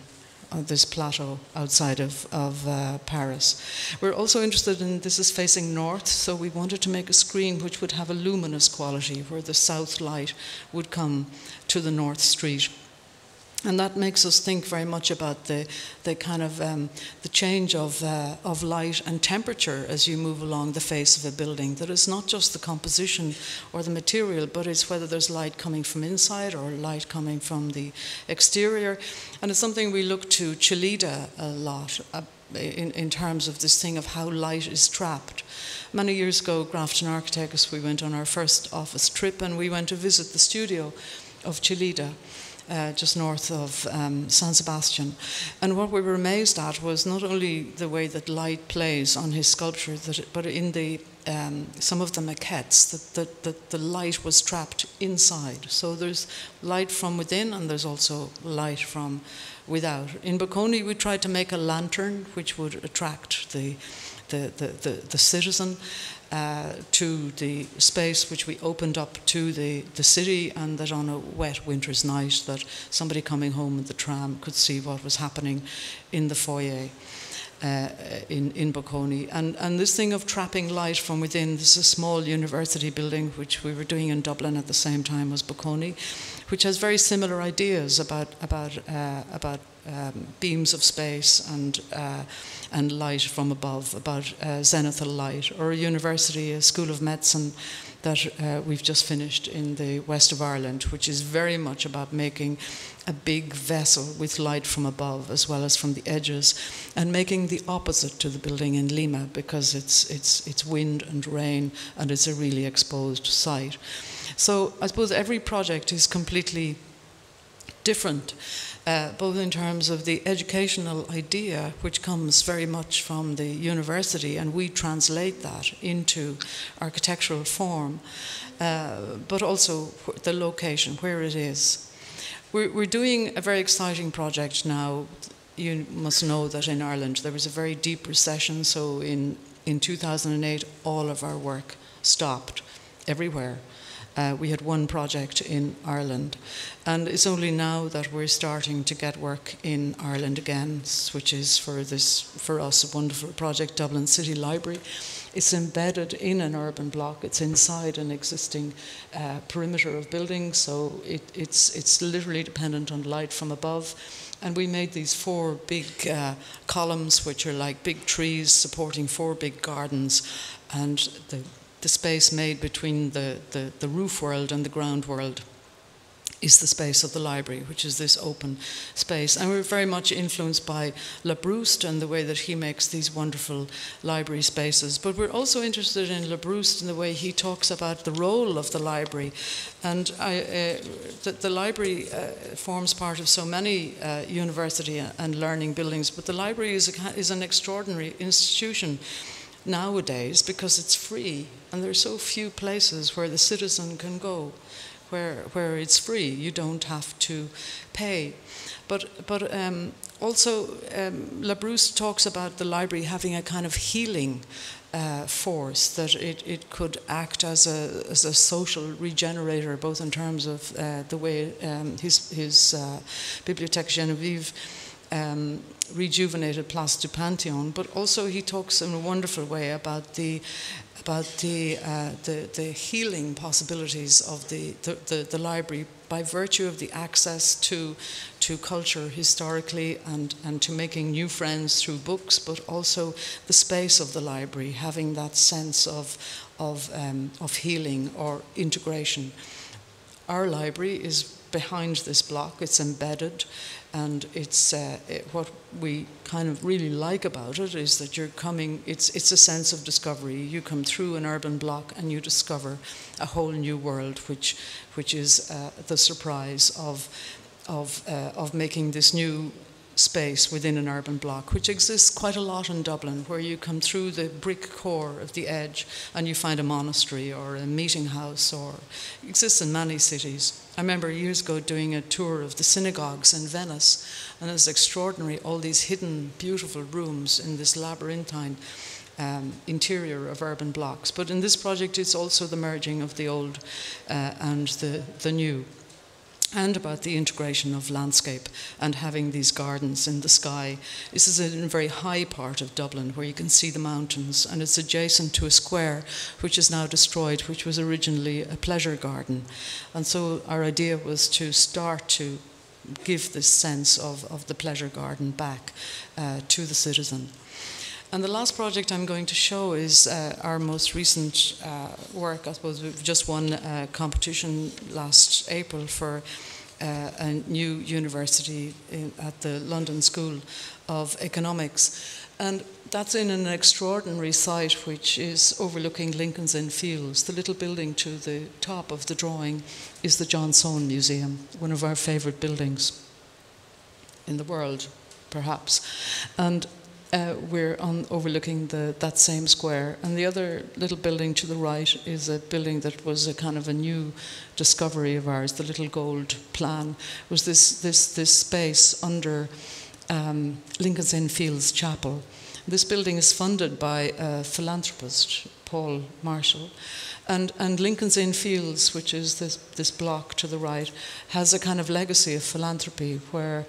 plateau outside of Paris. We're also interested in, this is facing north, so we wanted to make a screen which would have a luminous quality, where the south light would come to the north street. And that makes us think very much about the kind of the change of light and temperature as you move along the face of a building. That it's not just the composition or the material, but it's whether there's light coming from inside or light coming from the exterior. And it's something we look to Chillida a lot in terms of this thing of how light is trapped. Many years ago, Grafton Architects, we went on our first office trip, and we went to visit the studio of Chillida, just north of San Sebastian. And what we were amazed at was not only the way that light plays on his sculpture, but in the some of the maquettes, that the light was trapped inside. So there's light from within, and there's also light from without. In Bocconi, we tried to make a lantern which would attract the citizen to the space which we opened up to the city, and that on a wet winter's night that somebody coming home in the tram could see what was happening in the foyer in Bocconi. And this thing of trapping light from within, this is a small university building which we were doing in Dublin at the same time as Bocconi, which has very similar ideas about beams of space and light from above, about zenithal light, or a university, a school of medicine that we've just finished in the west of Ireland, which is very much about making a big vessel with light from above as well as from the edges, and making the opposite to the building in Lima, because it's wind and rain and it's a really exposed site. So I suppose every project is completely different, both in terms of the educational idea, which comes very much from the university, and we translate that into architectural form, but also the location, where it is. We're doing a very exciting project now. You must know that in Ireland there was a very deep recession, so in 2008 all of our work stopped everywhere. We had one project in Ireland, and it's only now that we're starting to get work in Ireland again, which is for us a wonderful project, Dublin City Library. It's embedded in an urban block. It's inside an existing perimeter of buildings, so it's literally dependent on light from above. And we made these 4 big columns, which are like big trees supporting 4 big gardens, and the space made between the roof world and the ground world is the space of the library, which is this open space. And we're very much influenced by Labrouste and the way that he makes these wonderful library spaces. But we're also interested in Labrouste and the way he talks about the role of the library. And the library forms part of so many university and learning buildings, but the library is an extraordinary institution nowadays because it's free, and there are so few places where the citizen can go where it's free. You don't have to pay. But also, Labrousse talks about the library having a kind of healing force, that it could act as a social regenerator, both in terms of the way his Bibliothèque Geneviève rejuvenated Place du Panthéon, but also he talks in a wonderful way about the healing possibilities of the library by virtue of the access to culture historically and to making new friends through books, but also the space of the library having that sense of healing or integration. Our library is behind this block. It's embedded, and it's what we kind of really like about it is that you're coming. It's a sense of discovery. You come through an urban block and you discover a whole new world, which is the surprise of making this new space within an urban block, which exists quite a lot in Dublin, where you come through the brick core of the edge and you find a monastery or a meeting house, or it exists in many cities. I remember years ago doing a tour of the synagogues in Venice, and it's extraordinary, all these hidden, beautiful rooms in this labyrinthine interior of urban blocks. But in this project, it's also the merging of the old and the new, and about the integration of landscape and having these gardens in the sky. This is in a very high part of Dublin where you can see the mountains, and it's adjacent to a square which is now destroyed, which was originally a pleasure garden. And so our idea was to start to give this sense of the pleasure garden back to the citizen. And the last project I'm going to show is our most recent work. I suppose we've just won a competition last April for a new university at the London School of Economics. And that's in an extraordinary site which is overlooking Lincoln's Inn Fields. The little building to the top of the drawing is the John Soane Museum, one of our favourite buildings in the world, perhaps. And we're overlooking that same square. And the other little building to the right is a building that was a kind of a new discovery of ours. The Little Gold Plan was this space under Lincoln's Inn Fields Chapel. This building is funded by a philanthropist, Paul Marshall. And Lincoln's Inn Fields, which is this block to the right, has a kind of legacy of philanthropy where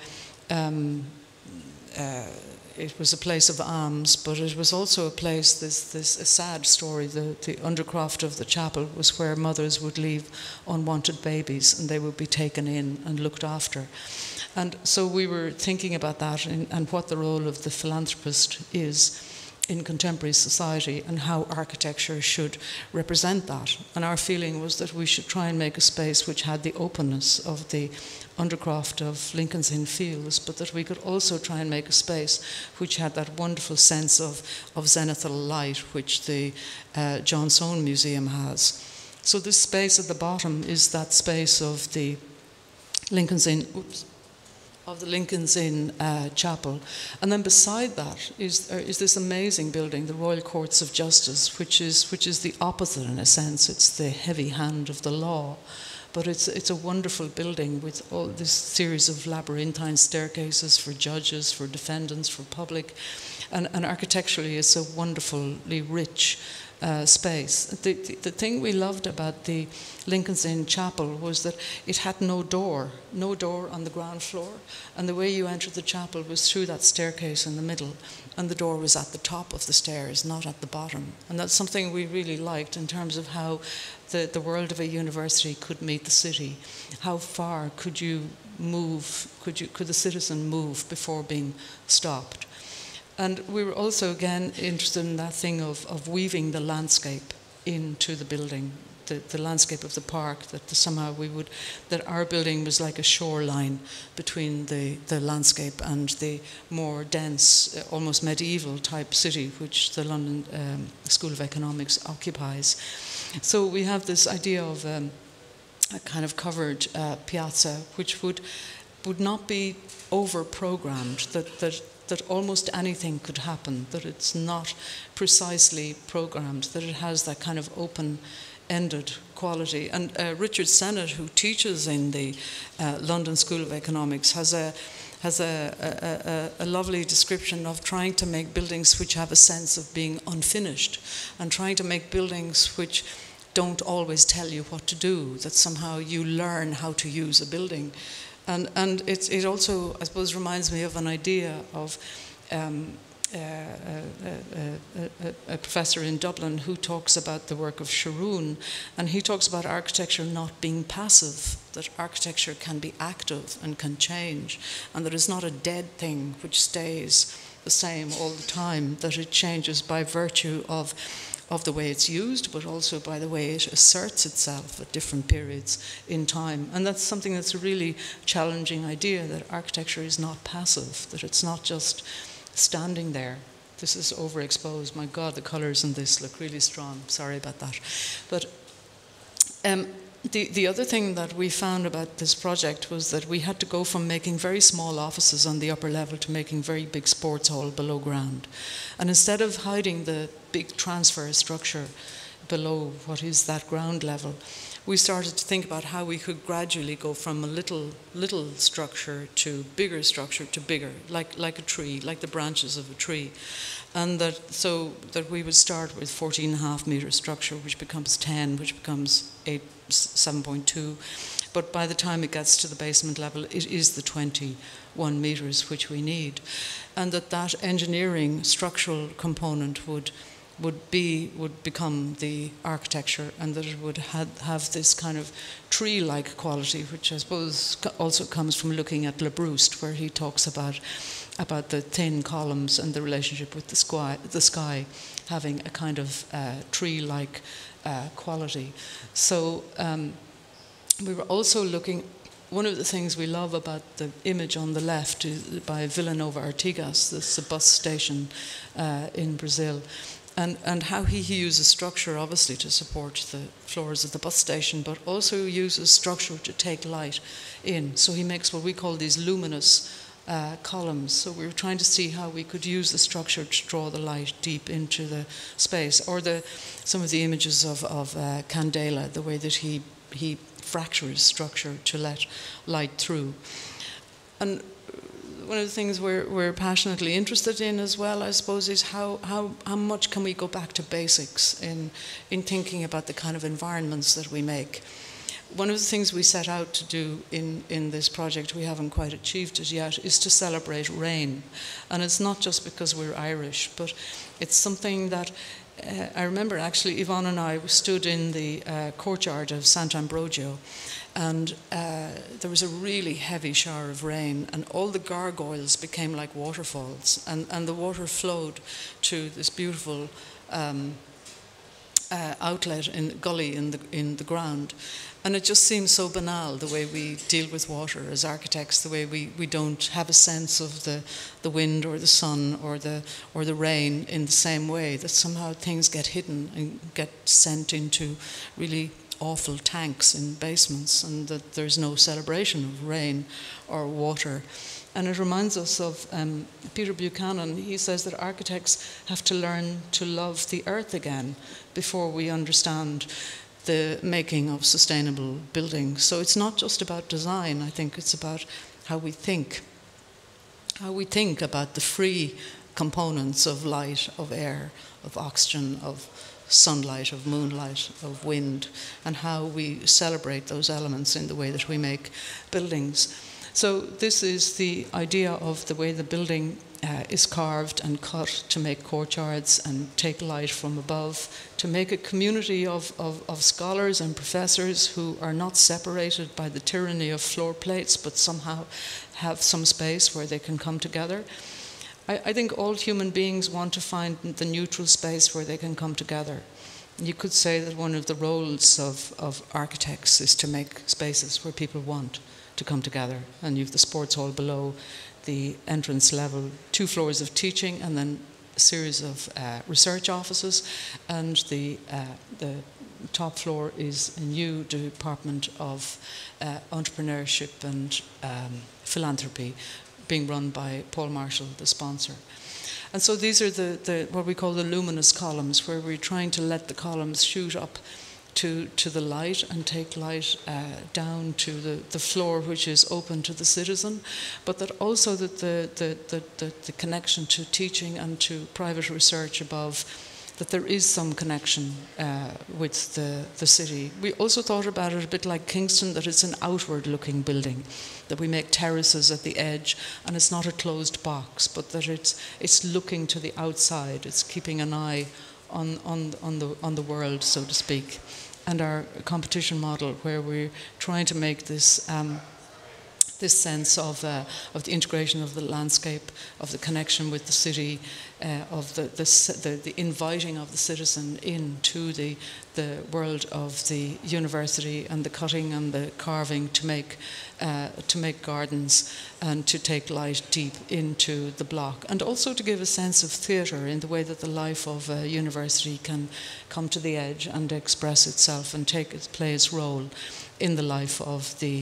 it was a place of alms, but it was also a place, a sad story. The undercroft of the chapel was where mothers would leave unwanted babies and they would be taken in and looked after. And so we were thinking about that and what the role of the philanthropist is in contemporary society and how architecture should represent that. And our feeling was that we should try and make a space which had the openness of the undercroft of Lincoln's Inn Fields, but that we could also try and make a space which had that wonderful sense of zenithal light, which the John Soane Museum has. So this space at the bottom is that space of the Lincoln's Inn, of the Lincoln's Inn Chapel. And then beside that is this amazing building, the Royal Courts of Justice, which is the opposite in a sense. It's the heavy hand of the law. But it's a wonderful building with all this series of labyrinthine staircases for judges, for defendants, for public. And architecturally, it's a wonderfully rich space. The thing we loved about the Lincoln's Inn Chapel was that it had no door on the ground floor. And the way you entered the chapel was through that staircase in the middle. And the door was at the top of the stairs, not at the bottom. And that's something we really liked in terms of how the world of a university could meet the city. How far could you move, could the citizen move before being stopped? And we were also, again, interested in that thing of weaving the landscape into the building, the landscape of the park, that somehow that our building was like a shoreline between the landscape and the more dense, almost medieval type city which the London School of Economics occupies. So we have this idea of a kind of covered piazza which would not be over-programmed, that almost anything could happen, that it's not precisely programmed, that it has that kind of open ended quality. And Richard Sennett, who teaches in the London School of Economics, has a lovely description of trying to make buildings which have a sense of being unfinished, and trying to make buildings which don't always tell you what to do, that somehow you learn how to use a building. And it also, I suppose, reminds me of an idea of a professor in Dublin who talks about the work of Sharoon, and he talks about architecture not being passive, that architecture can be active and can change, and that it's not a dead thing which stays the same all the time, that it changes by virtue of the way it's used, but also by the way it asserts itself at different periods in time. And that's something that's a really challenging idea, that architecture is not passive, that it's not just standing there. This is overexposed. My God, the colours in this look really strong. Sorry about that. But the other thing that we found about this project was that we had to go from making very small offices on the upper level to making very big sports hall below ground. And instead of hiding the big transfer structure below what is that ground level, we started to think about how we could gradually go from a little structure to bigger structure to bigger, like a tree, like the branches of a tree. And so that we would start with 14.5 metre structure, which becomes 10, which becomes 7.2. But by the time it gets to the basement level, it is the 21 metres which we need. And that engineering structural component would become the architecture, and that it would have this kind of tree-like quality, which I suppose also comes from looking at Le Proust, where he talks about the thin columns and the relationship with the sky having a kind of tree-like quality. So we were also looking. One of the things we love about the image on the left is by Vila Nova Artigas. This is a bus station in Brazil. And how he uses structure, obviously, to support the floors of the bus station, but also uses structure to take light in. So he makes what we call these luminous columns. So we were trying to see how we could use the structure to draw the light deep into the space. Or some of the images of Candela, the way that he fractures structure to let light through. And one of the things we're passionately interested in as well, I suppose, is how much can we go back to basics in thinking about the kind of environments that we make. One of the things we set out to do in this project, we haven't quite achieved it yet, is to celebrate rain. And it's not just because we're Irish, but it's something that I remember actually Yvonne and I stood in the courtyard of Sant'Ambrogio, and there was a really heavy shower of rain, and all the gargoyles became like waterfalls, and the water flowed to this beautiful outlet gully in the ground. And it just seems so banal, the way we deal with water as architects, the way we don't have a sense of the wind or the sun or the rain in the same way, that somehow things get hidden and get sent into really awful tanks in basements, and that there's no celebration of rain or water. And it reminds us of Peter Buchanan. He says that architects have to learn to love the earth again before we understand the making of sustainable buildings. So it's not just about design. I think it's about how we think about the free components of light, of air, of oxygen, of sunlight, of moonlight, of wind, and how we celebrate those elements in the way that we make buildings. So this is the idea of the way the building is carved and cut to make courtyards and take light from above, to make a community of scholars and professors who are not separated by the tyranny of floor plates, but somehow have some space where they can come together. I think all human beings want to find the neutral space where they can come together. You could say that one of the roles of architects is to make spaces where people want to come together. And you've the sports hall below, the entrance level, 2 floors of teaching, and then a series of research offices. And the top floor is a new department of entrepreneurship and philanthropy, being run by Paul Marshall, the sponsor. And so these are the what we call the luminous columns, where we're trying to let the columns shoot up to the light and take light down to the floor which is open to the citizen, but that also that the connection to teaching and to private research above, that there is some connection with the city. We also thought about it a bit like Kingston, that it's an outward-looking building, that we make terraces at the edge, and it's not a closed box, but that it's looking to the outside. It's keeping an eye on the world, so to speak. And our competition model, where we're trying to make this this sense of the integration of the landscape, of the connection with the city, of the inviting of the citizen into the world of the university, and the cutting and the carving to make gardens and to take light deep into the block, and also to give a sense of theatre in the way that the life of a university can come to the edge and express itself and play its role in the life of the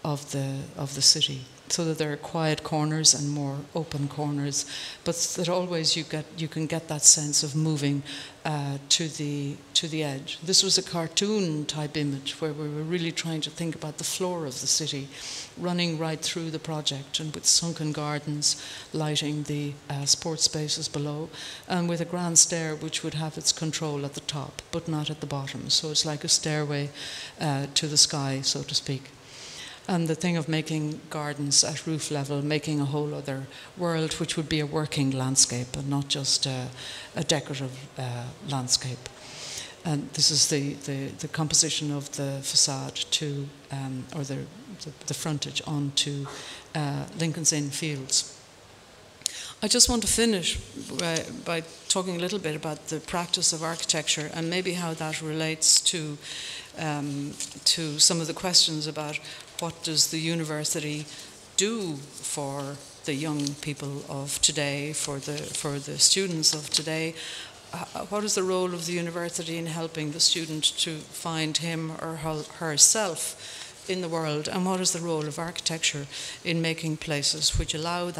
city, so that there are quiet corners and more open corners, but that always you can get that sense of moving to the edge. This was a cartoon type image where we were really trying to think about the floor of the city, running right through the project, and with sunken gardens lighting the sports spaces below, and with a grand stair which would have its control at the top but not at the bottom. So it's like a stairway to the sky, so to speak. And the thing of making gardens at roof level, making a whole other world, which would be a working landscape and not just a decorative landscape. And this is the composition of the facade to, or the frontage onto Lincoln's Inn Fields. I just want to finish by talking a little bit about the practice of architecture and maybe how that relates to some of the questions about what does the university do for the young people of today, for the students of today. What is the role of the university in helping the student to find him or herself in the world, and what is the role of architecture in making places which allow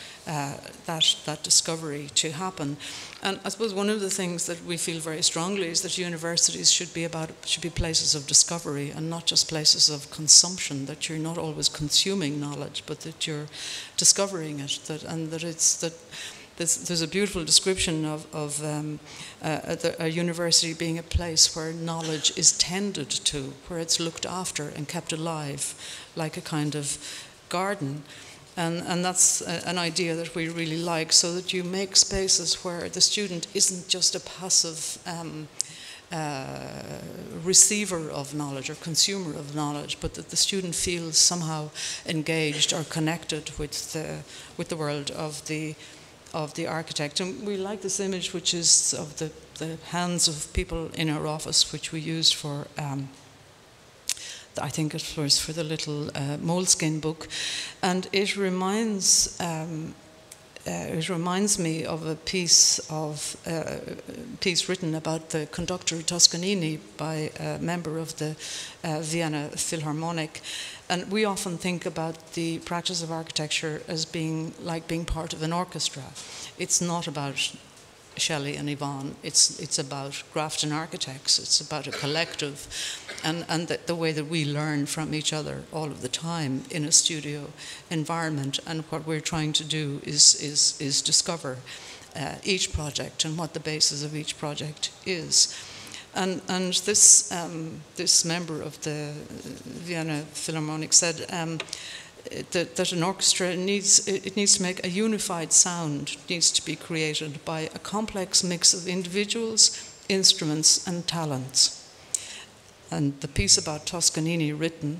that discovery to happen? And I suppose one of the things that we feel very strongly is that universities should be places of discovery and not just places of consumption, that you're not always consuming knowledge, but that you're discovering it, there's a beautiful description of a university being a place where knowledge is tended to, where it's looked after and kept alive, like a kind of garden. And that's an idea that we really like, so that you make spaces where the student isn't just a passive receiver of knowledge or consumer of knowledge, but that the student feels somehow engaged or connected with the world of the architect. And we like this image, which is of the hands of people in our office, which we used for, I think it was for the little Moleskine book. And it reminds me of a piece written about the conductor Toscanini by a member of the Vienna Philharmonic. And we often think about the practice of architecture as being like being part of an orchestra. It's not about Shelley and Yvonne. It's about Grafton architects. It's about a collective, and the way that we learn from each other all of the time in a studio environment. And what we're trying to do is discover each project and what the basis of each project is. And this member of the Vienna Philharmonic said that an orchestra needs to make a unified sound, needs to be created by a complex mix of individuals, instruments, and talents. And the piece about Toscanini written,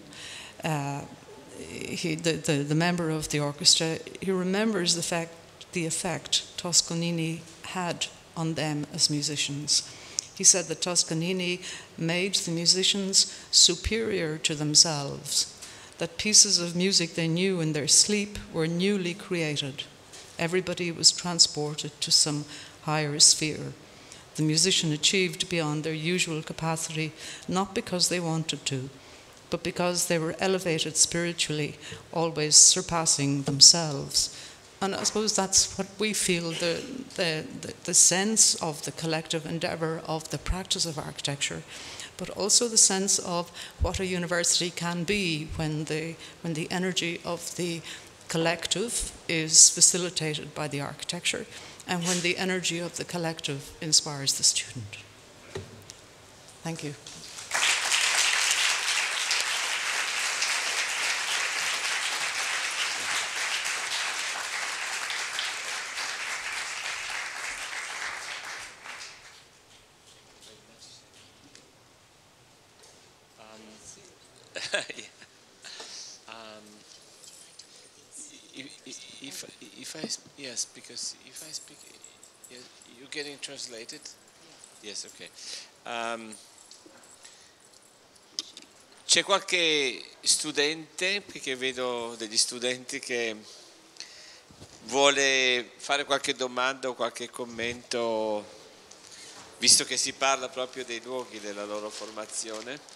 the member of the orchestra, he remembers the effect Toscanini had on them as musicians. He said that Toscanini made the musicians superior to themselves, that pieces of music they knew in their sleep were newly created. Everybody was transported to some higher sphere. The musician achieved beyond their usual capacity, not because they wanted to, but because they were elevated spiritually, always surpassing themselves. And I suppose that's what we feel, the sense of the collective endeavour of the practice of architecture, but also the sense of what a university can be when the energy of the collective is facilitated by the architecture, and when the energy of the collective inspires the student. Thank you. Yes, because if I speak, you're getting translated? Yes, ok. C'è qualche studente, perché vedo degli studenti che vuole fare qualche domanda o qualche commento, visto che si parla proprio dei luoghi della loro formazione?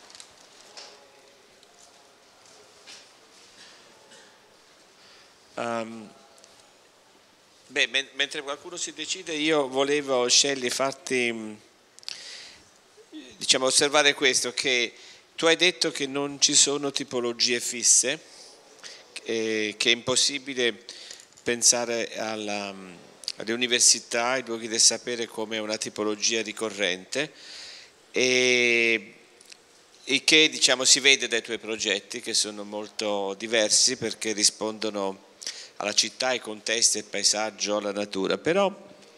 Beh, mentre qualcuno si decide, io volevo, Shelley, farti, diciamo, osservare questo, che tu hai detto che non ci sono tipologie fisse, che è impossibile pensare alle università, ai luoghi del sapere come una tipologia ricorrente, e che, diciamo, si vede dai tuoi progetti, che sono molto diversi perché rispondono alla città, ai contesti, al paesaggio, alla natura. Però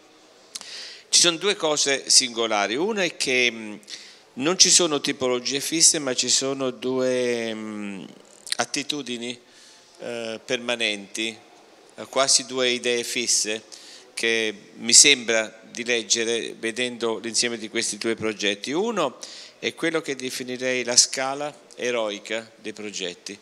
ci sono due cose singolari. Una è che non ci sono tipologie fisse, ma ci sono due attitudini permanenti, quasi due idee fisse, che mi sembra di leggere vedendo l'insieme di questi due progetti. Uno è quello che definirei la scala eroica dei progetti.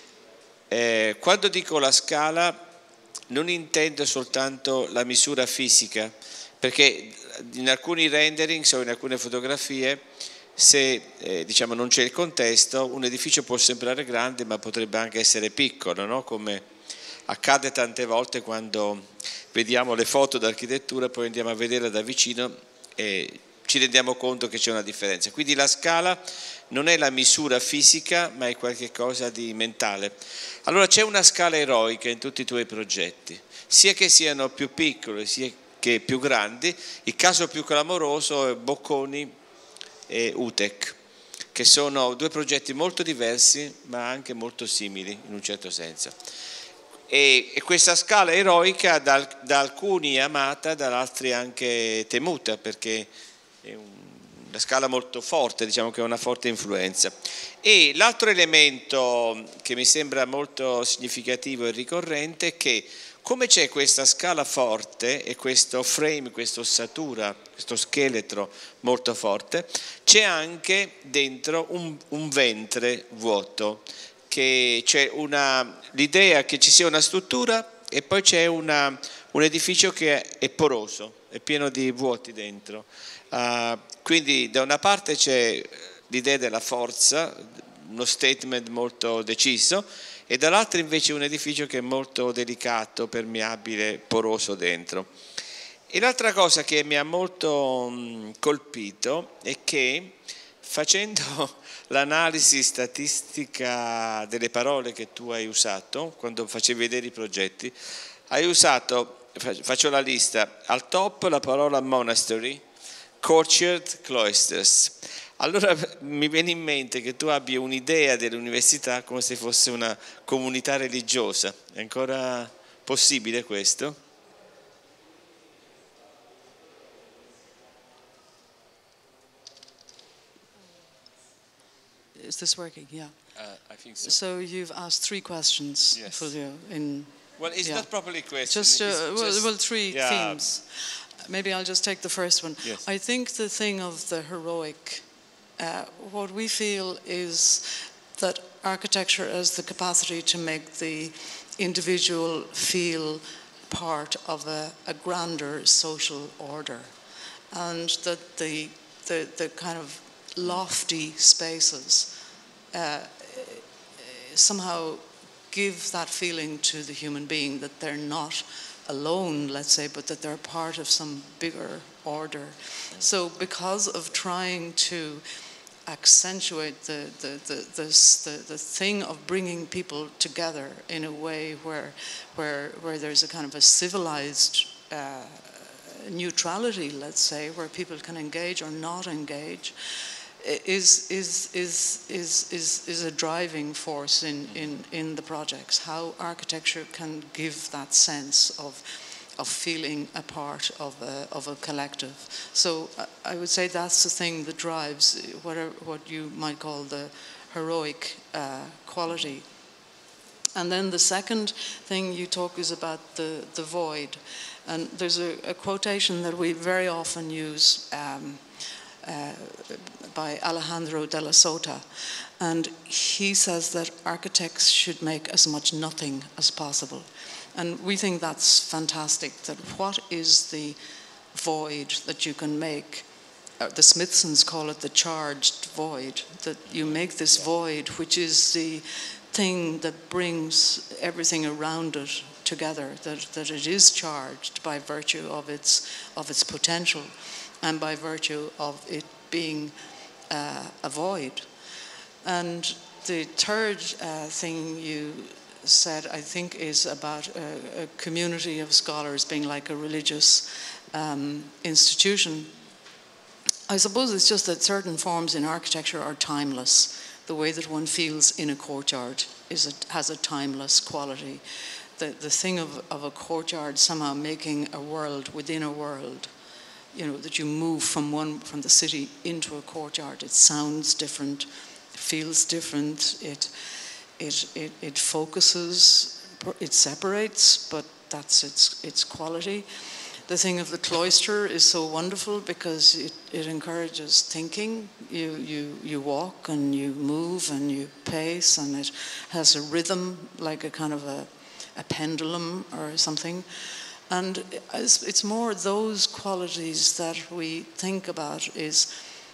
Quando dico la scala non intendo soltanto la misura fisica, perché in alcuni renderings o in alcune fotografie, se diciamo non c'è il contesto, un edificio può sembrare grande ma potrebbe anche essere piccolo, no? Come accade tante volte quando vediamo le foto d'architettura, poi andiamo a vedere da vicino e ci rendiamo conto che c'è una differenza. Quindi la scala non è la misura fisica, ma è qualcosa di mentale. Allora c'è una scala eroica in tutti i tuoi progetti, sia che siano più piccoli sia che più grandi. Il caso più clamoroso è Bocconi e UTEC, che sono due progetti molto diversi ma anche molto simili in un certo senso. E questa scala eroica da alcuni è amata, da altri anche temuta, perché è una scala molto forte, diciamo che ha una forte influenza. E l'altro elemento che mi sembra molto significativo e ricorrente è che, come c'è questa scala forte e questo frame, questa ossatura, questo scheletro molto forte, c'è anche dentro un ventre vuoto, che c'è l'idea che ci sia una struttura e poi c'è un edificio che è poroso, è pieno di vuoti dentro. Quindi da una parte c'è l'idea della forza, uno statement molto deciso, e dall'altra invece un edificio che è molto delicato, permeabile, poroso dentro. E l'altra cosa che mi ha molto colpito è che, facendo l'analisi statistica delle parole che tu hai usato quando facevi vedere i progetti, hai usato, faccio la lista, al top la parola monastery, courtyard, cloisters. Allora mi viene in mente che tu abbia un'idea dell'università come se fosse una comunità religiosa. È ancora possibile questo? Is this working? Yeah. I think so. So you've asked three questions, Yes. Fulvio. Well, it's not properly a question. Just, three themes. Maybe I'll just take the first one. Yes. I think the thing of the heroic, what we feel is that architecture has the capacity to make the individual feel part of a grander social order, and that the kind of lofty spaces somehow give that feeling to the human being that they're not alone, let's say, but that they're part of some bigger order. So because of trying to accentuate the thing of bringing people together in a way where there's a kind of a civilized neutrality, let's say, where people can engage or not engage, is a driving force in the projects. How architecture can give that sense of feeling a part of a collective. So I would say that's the thing that drives what you might call the heroic quality. And then the second thing you talk is about the void. And there's a quotation that we very often use by Alejandro de la Sota. And he says that architects should make as much nothing as possible. And we think that's fantastic, that what is the void that you can make? The Smithsons call it the charged void, that you make this void, which is the thing that brings everything around it together, that it is charged by virtue of its potential and by virtue of it being a void. And the third thing you said, I think, is about a community of scholars being like a religious institution. I suppose it's just that certain forms in architecture are timeless. The way that one feels in a courtyard has a timeless quality. The thing of a courtyard somehow making a world within a world, you know, that you move from the city into a courtyard. It sounds different, it feels different, it focuses, it separates, but that's its quality. The thing of the cloister is so wonderful because it encourages thinking. You walk and you move and you pace, and it has a rhythm like a kind of a pendulum or something. And it's more those qualities that we think about is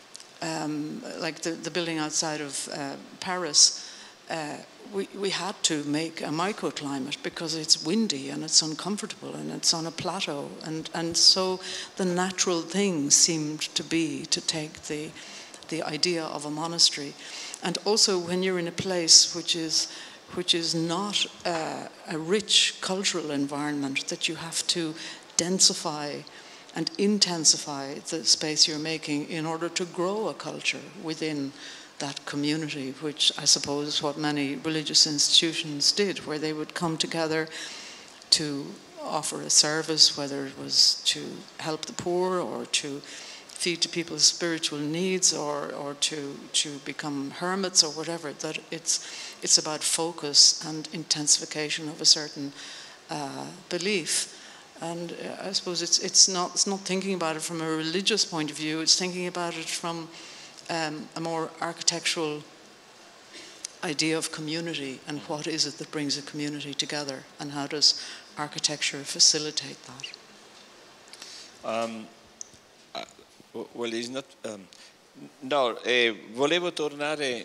like the building outside of Paris. We had to make a microclimate because it's windy and it's uncomfortable and it's on a plateau. And so the natural thing seemed to be to take the idea of a monastery. And also when you're in a place which is not a rich cultural environment, that you have to densify and intensify the space you're making in order to grow a culture within that community, which I suppose is what many religious institutions did, where they would come together to offer a service, whether it was to help the poor or to feed to people's spiritual needs or to become hermits or whatever, that it's about focus and intensification of a certain belief. And I suppose it's not thinking about it from a religious point of view, it's thinking about it from a more architectural idea of community, and what is it that brings a community together, and how does architecture facilitate that? Well, it's not. No, volevo tornare.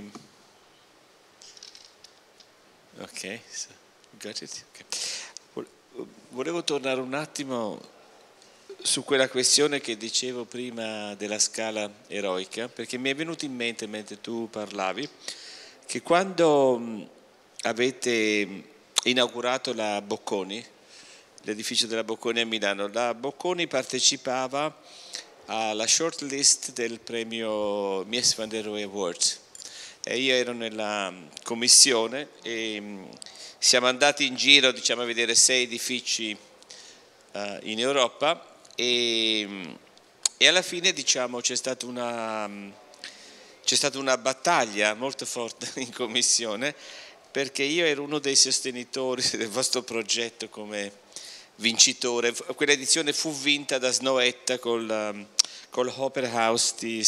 Ok, so got it. Okay. Volevo tornare un attimo su quella questione che dicevo prima della scala eroica, perché mi è venuto in mente mentre tu parlavi che quando avete inaugurato la Bocconi, l'edificio della Bocconi a Milano, la Bocconi partecipava alla short list del premio Mies van der Rohe Awards e io ero nella commissione e siamo andati in giro, diciamo, a vedere 6 edifici in Europa e alla fine, diciamo, c'è stata una battaglia molto forte in commissione, perché io ero uno dei sostenitori del vostro progetto come vincitore. Quella edizione fu vinta da Snoetta col Opera di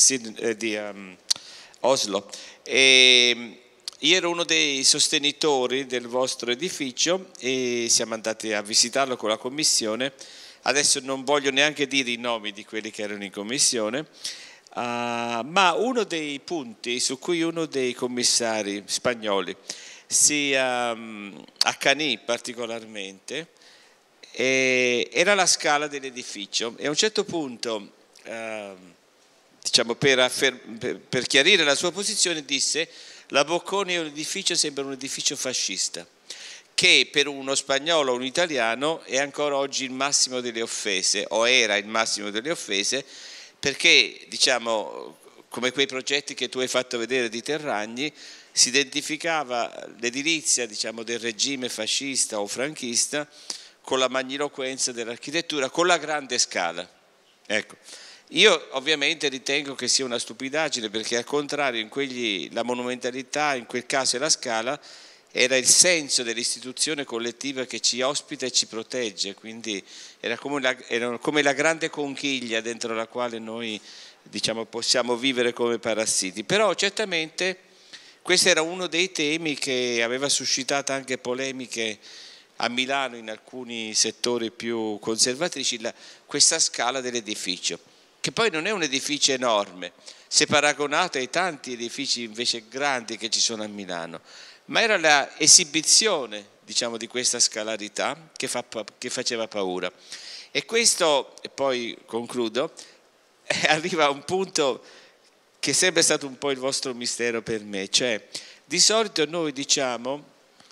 Oslo e io ero uno dei sostenitori del vostro edificio e siamo andati a visitarlo con la commissione. Adesso non voglio neanche dire i nomi di quelli che erano in commissione, ma uno dei punti su cui uno dei commissari spagnoli si accanì particolarmente era la scala dell'edificio, e a un certo punto diciamo, per chiarire la sua posizione, disse: la Bocconi è un edificio, sembra un edificio fascista, che per uno spagnolo o un italiano è ancora oggi il massimo delle offese, o era il massimo delle offese, perché, diciamo, come quei progetti che tu hai fatto vedere di Terragni, si identificava l'edilizia, diciamo, del regime fascista o franchista con la magniloquenza dell'architettura, con la grande scala. Ecco. Io ovviamente ritengo che sia una stupidaggine, perché al contrario la monumentalità, in quel caso, e la scala, era il senso dell'istituzione collettiva che ci ospita e ci protegge, quindi era come la grande conchiglia dentro la quale noi, diciamo, possiamo vivere come parassiti. Però certamente questo era uno dei temi che aveva suscitato anche polemiche a Milano in alcuni settori più conservatrici, questa scala dell'edificio, che poi non è un edificio enorme se paragonato ai tanti edifici invece grandi che ci sono a Milano, ma era l'esibizione, diciamo, di questa scalarità che faceva paura. E questo, e poi concludo, arriva a un punto che è sempre stato un po' il vostro mistero per me, cioè di solito noi diciamo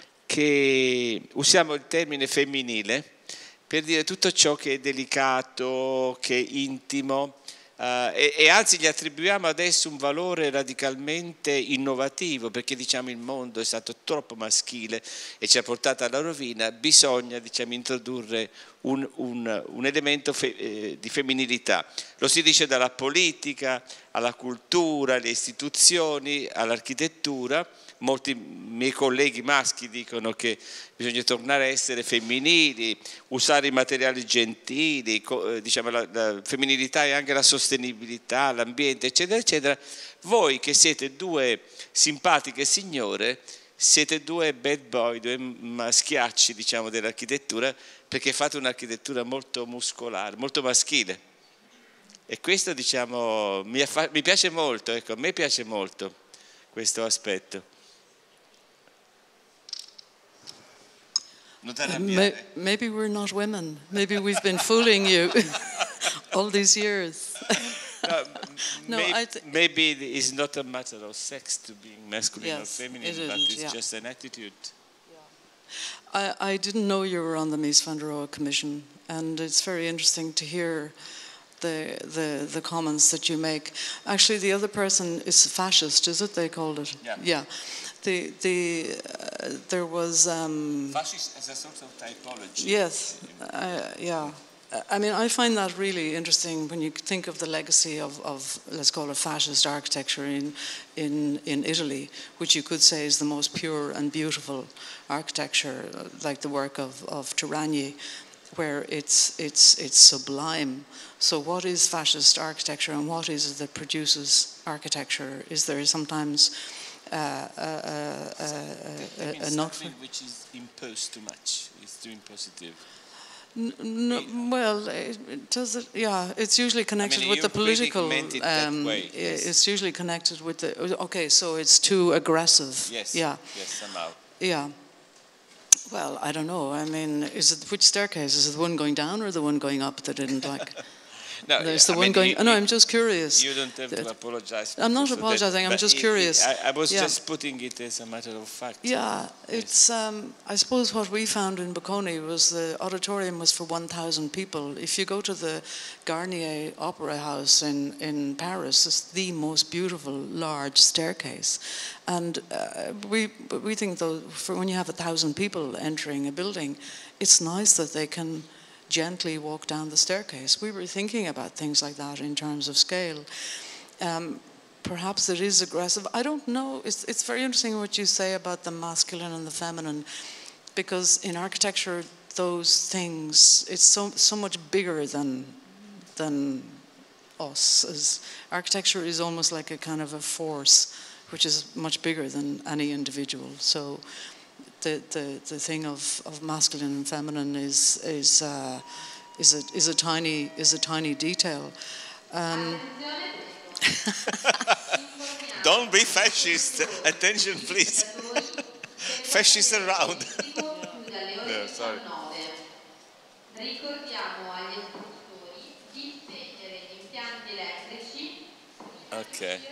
che usiamo il termine femminile per dire tutto ciò che è delicato, che è intimo, e anzi gli attribuiamo adesso un valore radicalmente innovativo, perché diciamo il mondo è stato troppo maschile e ci ha portato alla rovina, bisogna, diciamo, introdurre un elemento di femminilità. Lo si dice dalla politica alla cultura, alle istituzioni, all'architettura. Molti miei colleghi maschi dicono che bisogna tornare a essere femminili, usare i materiali gentili, diciamo la femminilità è anche la sostenibilità, l'ambiente, eccetera, eccetera. Voi che siete due simpatiche signore, siete due bad boy, due maschiacci, diciamo, dell'architettura, perché fate un'architettura molto muscolare, molto maschile. E questo, diciamo, mi piace molto, ecco, a me piace molto questo aspetto. Maybe we're not women. Maybe we've been fooling you all these years. Maybe it's not a matter of sex to being masculine or feminine, but it's just an attitude. Yeah. I didn't know you were on the Mies van der Rohe Commission, and it's very interesting to hear the comments that you make. Actually, the other person is fascist, is it? They called it. Yeah. There was fascist as a sort of typology. Yes, yeah. I mean, I find that really interesting when you think of the legacy of let's call it fascist architecture in Italy, which you could say is the most pure and beautiful architecture, like the work of Terragni, where it's sublime. So what is fascist architecture, and what is it that produces architecture? Is there sometimes something which is imposed too much? It's too impositive. No, well, it's usually connected with the political. It's usually connected with the. Okay, so it's too aggressive. Yes. Yeah. Yes, somehow. Yeah. Well, I don't know. I mean, which staircase? Is it the one going down or the one going up that I didn't like? No, there's the one going. No, I'm just curious. You don't have to apologize. I'm not apologizing. I'm just curious. I was just putting it as a matter of fact. Yeah, it's. I suppose what we found in Bocconi was the auditorium was for 1,000 people. If you go to the Garnier Opera House in Paris, it's the most beautiful large staircase, and we think though for when you have 1,000 people entering a building, it's nice that they can gently walk down the staircase. We were thinking about things like that in terms of scale. Perhaps it is aggressive. I don't know. It's very interesting what you say about the masculine and the feminine, because in architecture, those things, it's so much bigger than us. As architecture is almost like a kind of a force, which is much bigger than any individual. So the thing of masculine and feminine is a tiny detail. Don't be fascist. Attention, please. Fascist around. No, sorry. Ricordiamo agli espositori di spegnere gli impianti elettrici Okay.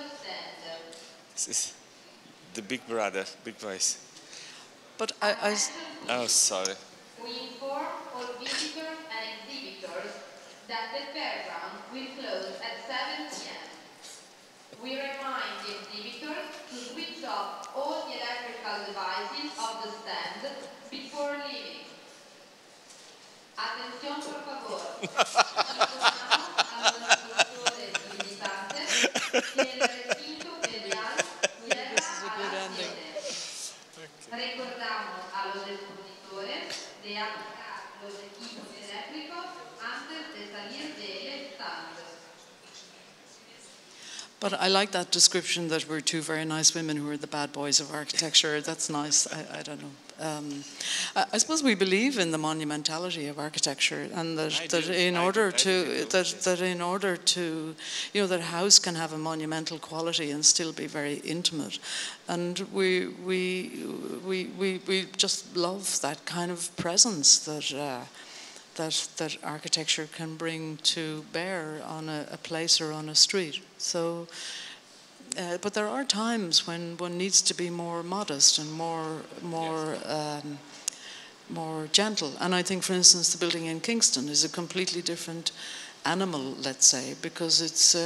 The big brother, big voice. But Oh, sorry. We inform all visitors and exhibitors that the fairground will close at 7 p.m. We remind the exhibitors to switch off all the electrical devices of the stand before leaving. Atención, por favor. Informamos a los expositores y visitantes que el recinto ferial cierra a las 7. Recordamos a los expositores de apagar los equipos eléctricos antes de salir del stand. But I like that description that we're two very nice women who are the bad boys of architecture. That's nice. I don't know. I suppose we believe in the monumentality of architecture, and that in order to that a house can have a monumental quality and still be very intimate, and we just love that kind of presence that architecture can bring to bear on a place or on a street. So, but there are times when one needs to be more modest and more gentle. And I think, for instance, the building in Kingston is a completely different animal, let's say, because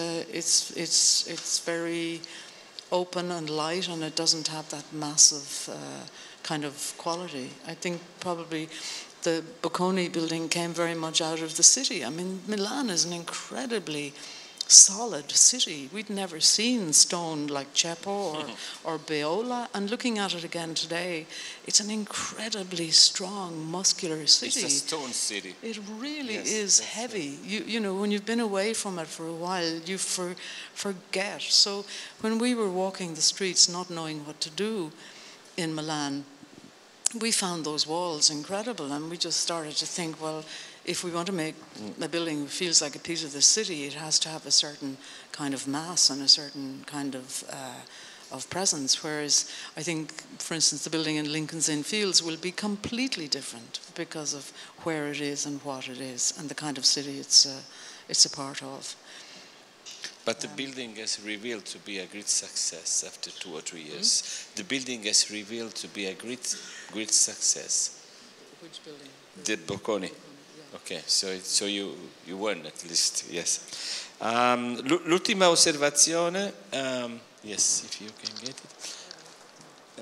it's very open and light, and it doesn't have that massive kind of quality. I think probably the Bocconi building came very much out of the city. I mean, Milan is an incredibly solid city. We'd never seen stone like Ceppo or Beola, and looking at it again today, it's an incredibly strong, muscular city. It's a stone city. It really is heavy. You know, when you've been away from it for a while, you forget. So when we were walking the streets not knowing what to do in Milan, we found those walls incredible, and we just started to think, well, if we want to make a building that feels like a piece of the city, it has to have a certain kind of mass and a certain kind of presence. Whereas I think, for instance, the building in Lincoln's Inn Fields will be completely different because of where it is and what it is and the kind of city it's a part of. But the building has revealed to be a great success after 2 or 3 years. The building has revealed to be a great success. Which building? The Bocconi. Okay, so you won at least, yes. L'ultima osservazione, yes, if you can get it.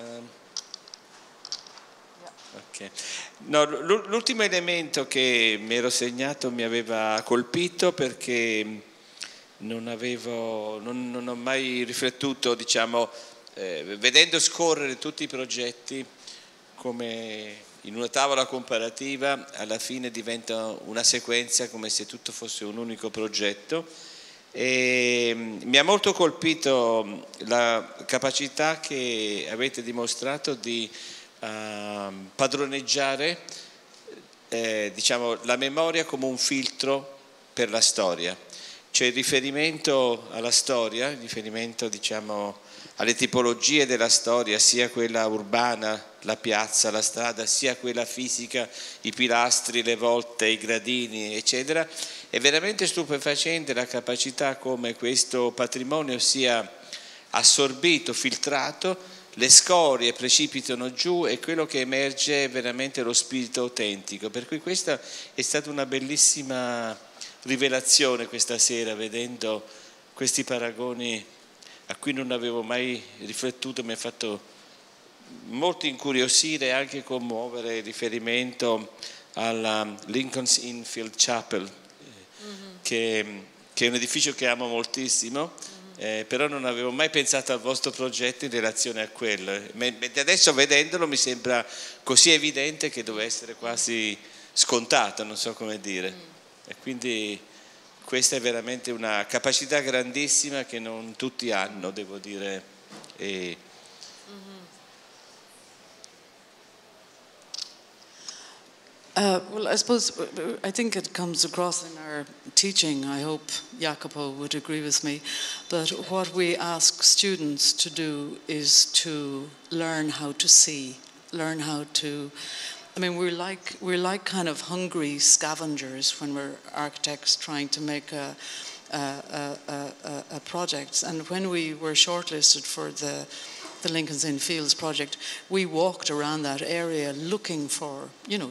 Okay. No, l'ultimo elemento che mi ero segnato mi aveva colpito perché non ho mai riflettuto, diciamo, vedendo scorrere tutti i progetti come in una tavola comparativa, alla fine diventa una sequenza come se tutto fosse un unico progetto. E mi ha molto colpito la capacità che avete dimostrato di padroneggiare diciamo, la memoria come un filtro per la storia. C'è il riferimento alla storia, il riferimento, diciamo, alle tipologie della storia, sia quella urbana, la piazza, la strada, sia quella fisica, i pilastri, le volte, i gradini, eccetera. È veramente stupefacente la capacità come questo patrimonio sia assorbito, filtrato, le scorie precipitano giù e quello che emerge è veramente lo spirito autentico. Per cui questa è stata una bellissima rivelazione questa sera, vedendo questi paragoni a cui non avevo mai riflettuto. Mi ha fatto molto incuriosire e anche commuovere il riferimento alla Lincoln's Inn Fields Chapel, che è un edificio che amo moltissimo, però non avevo mai pensato al vostro progetto in relazione a quello. Mentre adesso vedendolo mi sembra così evidente che deve essere quasi scontato, non so come dire. E quindi questa è veramente una capacità grandissima che non tutti hanno, devo dire. Well, I suppose, I think it comes across in our teaching, I hope Jacopo would agree with me, that what we ask students to do is to learn how to see, learn how to, I mean, we're like kind of hungry scavengers when we're architects trying to make projects. And when we were shortlisted for the Lincoln's Inn Fields project, we walked around that area looking for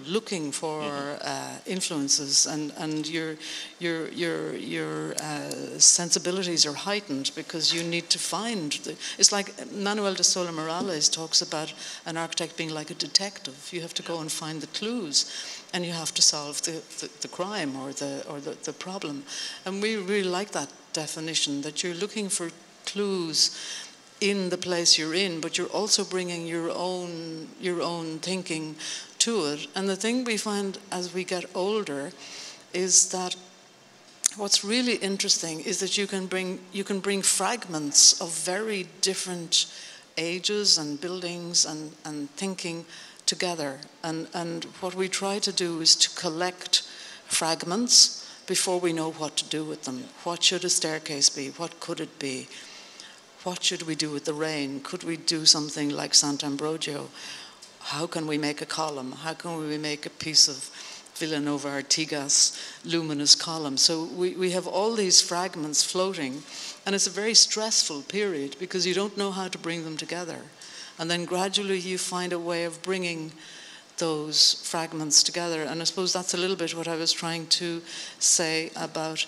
influences, and your sensibilities are heightened because you need to find. It's like Manuel de Sola Morales talks about an architect being like a detective. You have to go and find the clues, and you have to solve the crime or the problem. And we really like that definition, that you're looking for clues in the place you're in, but you're also bringing your own thinking to it. And the thing we find as we get older is that what's really interesting is that you can bring fragments of very different ages and buildings and thinking together. And what we try to do is to collect fragments before we know what to do with them. What should a staircase be? What could it be? What should we do with the rain? Could we do something like Sant'Ambrogio? How can we make a column? How can we make a piece of Villanova Artigas luminous column? So we have all these fragments floating, and it's a very stressful period because you don't know how to bring them together. And then gradually you find a way of bringing those fragments together. And I suppose that's a little bit what I was trying to say about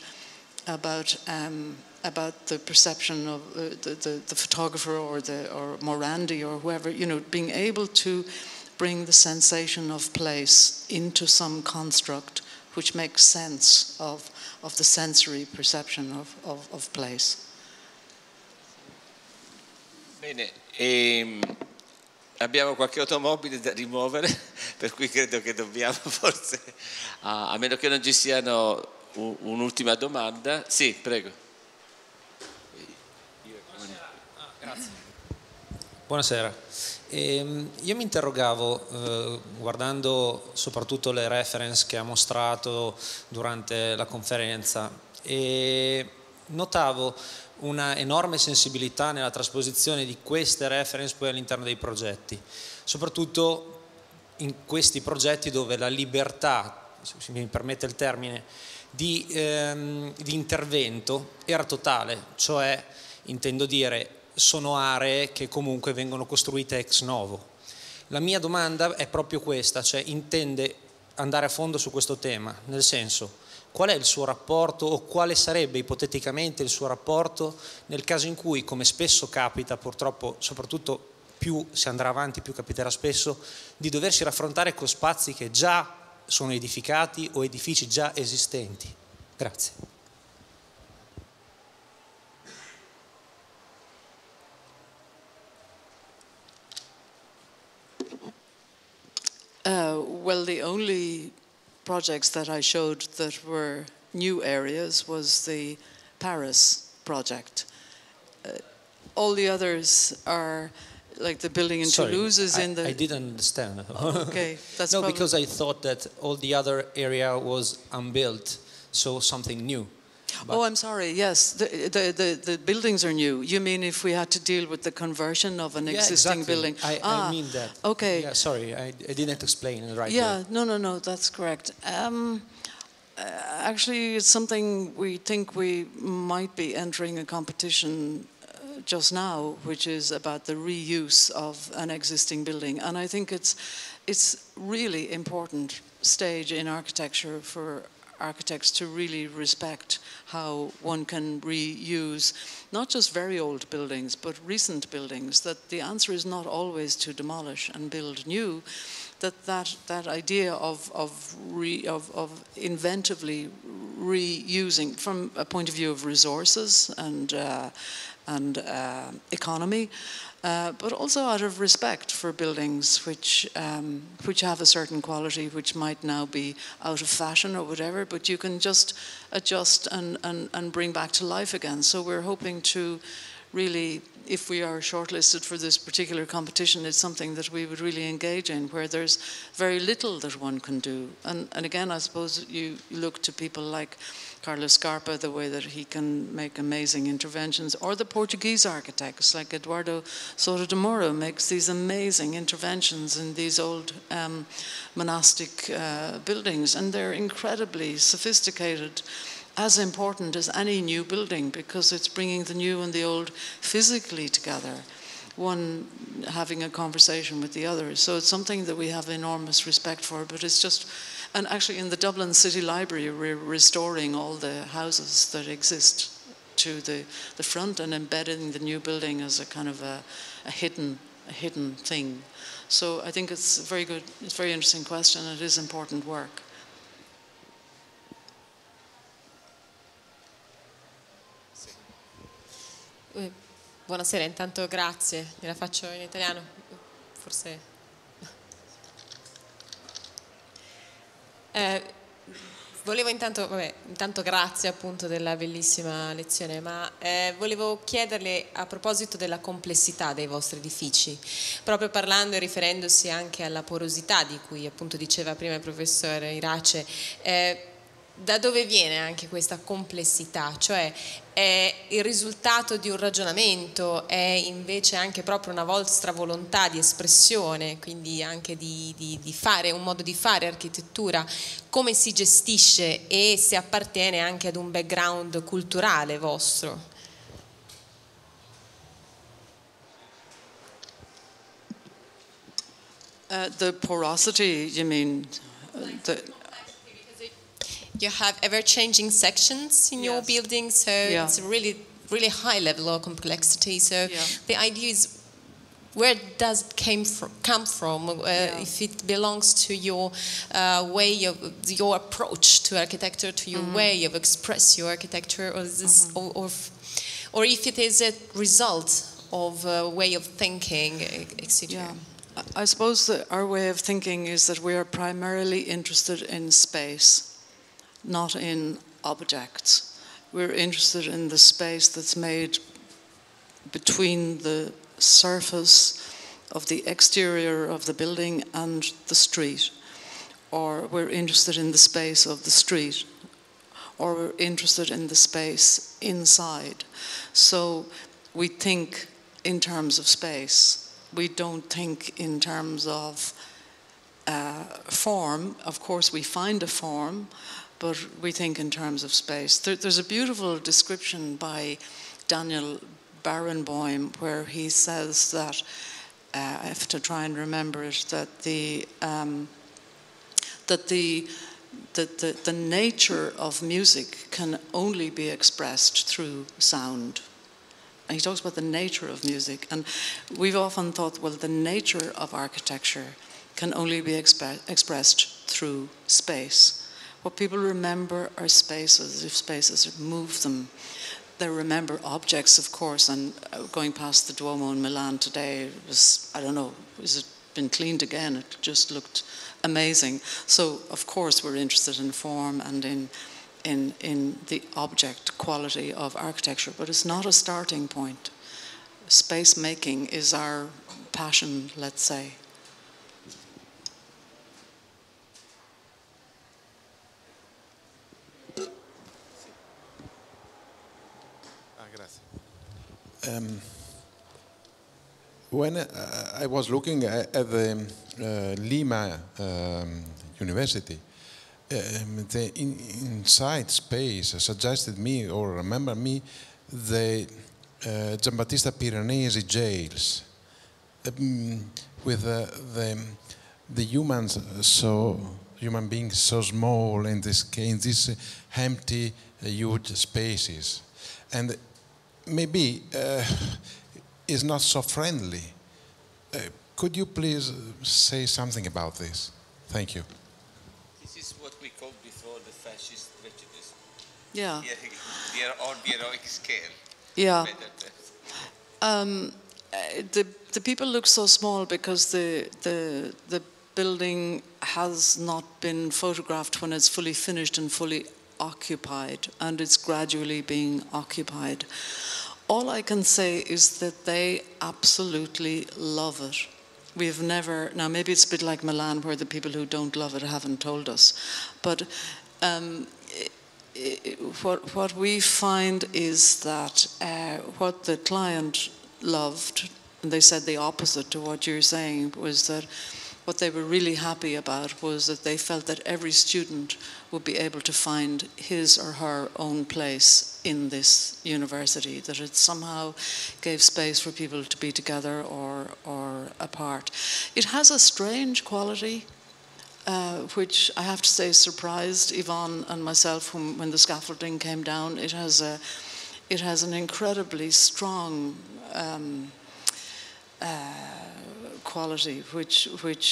the perception of the photographer or Morandi or whoever, being able to bring the sensation of place into some construct which makes sense of the sensory perception of place. Bene, abbiamo qualche automobile da rimuovere, per cui credo che dobbiamo forse, a meno che non ci siano un'ultima domanda. Sì, prego. Grazie. Buonasera. Io mi interrogavo, guardando soprattutto le reference che ha mostrato durante la conferenza, e notavo una enorme sensibilità nella trasposizione di queste reference poi all'interno dei progetti, soprattutto in questi progetti dove la libertà, se mi permette il termine, di intervento era totale, cioè intendo dire sono aree che comunque vengono costruite ex novo. La mia domanda è proprio questa, cioè intende andare a fondo su questo tema, nel senso, qual è il suo rapporto o quale sarebbe ipoteticamente il suo rapporto nel caso in cui, come spesso capita purtroppo, soprattutto più si andrà avanti più capiterà spesso, di doversi raffrontare con spazi che già sono edificati o edifici già esistenti. Grazie. Well, the only projects that I showed that were new areas was the Paris project. All the others are, like the building in Toulouse is in the... I didn't understand. Okay, that's no, because I thought that all the other area was unbuilt, so something new. Oh, I'm sorry, yes, the buildings are new. You mean if we had to deal with the conversion of an existing building? I mean that. Okay. Yeah, sorry, I didn't explain it right. Yeah, no, that's correct. Actually, it's something we think we might be entering a competition just now, which is about the reuse of an existing building. And I think it's really important stage in architecture for architects to really respect how one can reuse not just very old buildings but recent buildings, that the answer is not always to demolish and build new, that idea of inventively reusing from a point of view of resources and economy, but also out of respect for buildings which have a certain quality, which might now be out of fashion or whatever, but you can just adjust and bring back to life again. So we're hoping to really, if we are shortlisted for this particular competition, it's something that we would really engage in, where there's very little that one can do. And again, I suppose you look to people like Carlos Scarpa, the way that he can make amazing interventions, or the Portuguese architects like Eduardo Soto de Moro makes these amazing interventions in these old monastic buildings, and they're incredibly sophisticated as important as any new building, because it's bringing the new and the old physically together, one having a conversation with the other. So it's something that we have enormous respect for, but it's just, and actually in the Dublin City Library, we're restoring all the houses that exist to the front and embedding the new building as a kind of a hidden thing. So I think it's very good, it's a very interesting question, and it is important work. Buonasera, intanto grazie, gliela faccio in italiano, forse. Volevo intanto grazie appunto della bellissima lezione, ma volevo chiederle a proposito della complessità dei vostri edifici, proprio parlando e riferendosi anche alla porosità di cui appunto diceva prima il professor Irace, da dove viene anche questa complessità? Cioè è il risultato di un ragionamento, è invece anche proprio una vostra volontà di espressione, quindi anche di fare, un modo di fare architettura, come si gestisce e se appartiene anche ad un background culturale vostro? The porosity, you mean? You have ever-changing sections in your building, so it's a really, really high level of complexity. So the idea is, where does it come from? If it belongs to your way of your approach to architecture, to your way of express your architecture, or is this, or if it is a result of a way of thinking, etc. Yeah. I suppose that our way of thinking is that we are primarily interested in space, not in objects. We're interested in the space that's made between the surface of the exterior of the building and the street. Or we're interested in the space of the street. Or we're interested in the space inside. So we think in terms of space. We don't think in terms of form. Of course, we find a form, but we think in terms of space. There's a beautiful description by Daniel Barenboim where he says that, I have to try and remember it, that the nature of music can only be expressed through sound. And he talks about the nature of music. And we've often thought, well, the nature of architecture can only be expressed through space. What people remember are spaces, if spaces move them. They remember objects, of course, and going past the Duomo in Milan today, it was, I don't know, has it been cleaned again? It just looked amazing. So, of course, we're interested in form and in the object quality of architecture, but it's not a starting point. Space making is our passion, let's say. When I was looking at the Lima University, the inside space suggested me or remember me the Giambattista Piranesi jails with the human beings so small in these empty huge spaces, and maybe is not so friendly. Could you please say something about this? Thank you. This is what we called before the fascist prejudice. Yeah. On the heroic scale. Yeah. The people look so small because the building has not been photographed when it's fully finished and fully occupied, and it's gradually being occupied. All I can say is that they absolutely love it. We've never, now maybe it's a bit like Milan where the people who don't love it haven't told us, but what we find is that what the client loved, and they said the opposite to what you're saying, was that what they were really happy about was that they felt that every student would be able to find his or her own place in this university, that it somehow gave space for people to be together or apart. It has a strange quality, which I have to say surprised Yvonne and myself when the scaffolding came down. It has an incredibly strong quality, which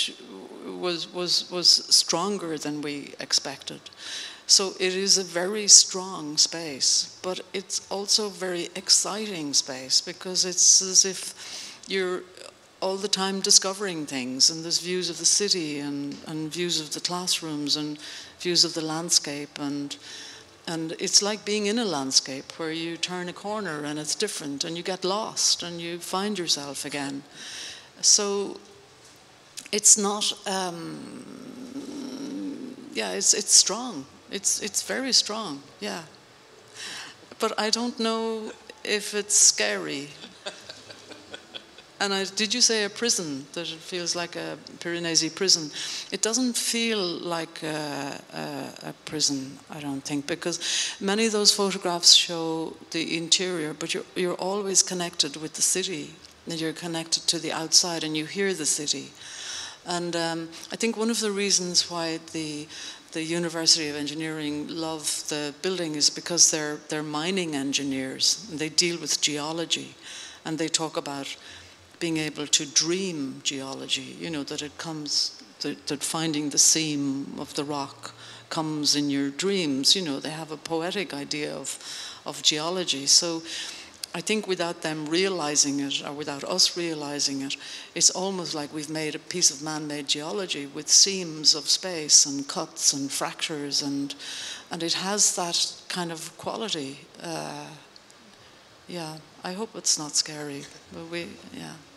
was stronger than we expected. So it is a very strong space, but it's also a very exciting space, because it's as if you're all the time discovering things, and there's views of the city and views of the classrooms and views of the landscape, and it's like being in a landscape where you turn a corner and it's different and you get lost and you find yourself again. So it's not, it's strong. It's very strong, yeah. But I don't know if it's scary. And did you say a prison, that it feels like a Piranesi prison? It doesn't feel like a prison, I don't think, because many of those photographs show the interior, but you're always connected with the city, and you're connected to the outside, and you hear the city. And I think one of the reasons why the University of Engineering love the building is because they're mining engineers, and they deal with geology, and they talk about being able to dream geology, you know, that it comes, that finding the seam of the rock comes in your dreams, you know, they have a poetic idea of geology. So I think without them realizing it, or without us realizing it, it's almost like we've made a piece of man-made geology with seams of space and cuts and fractures, and it has that kind of quality. Yeah, I hope it's not scary, but yeah.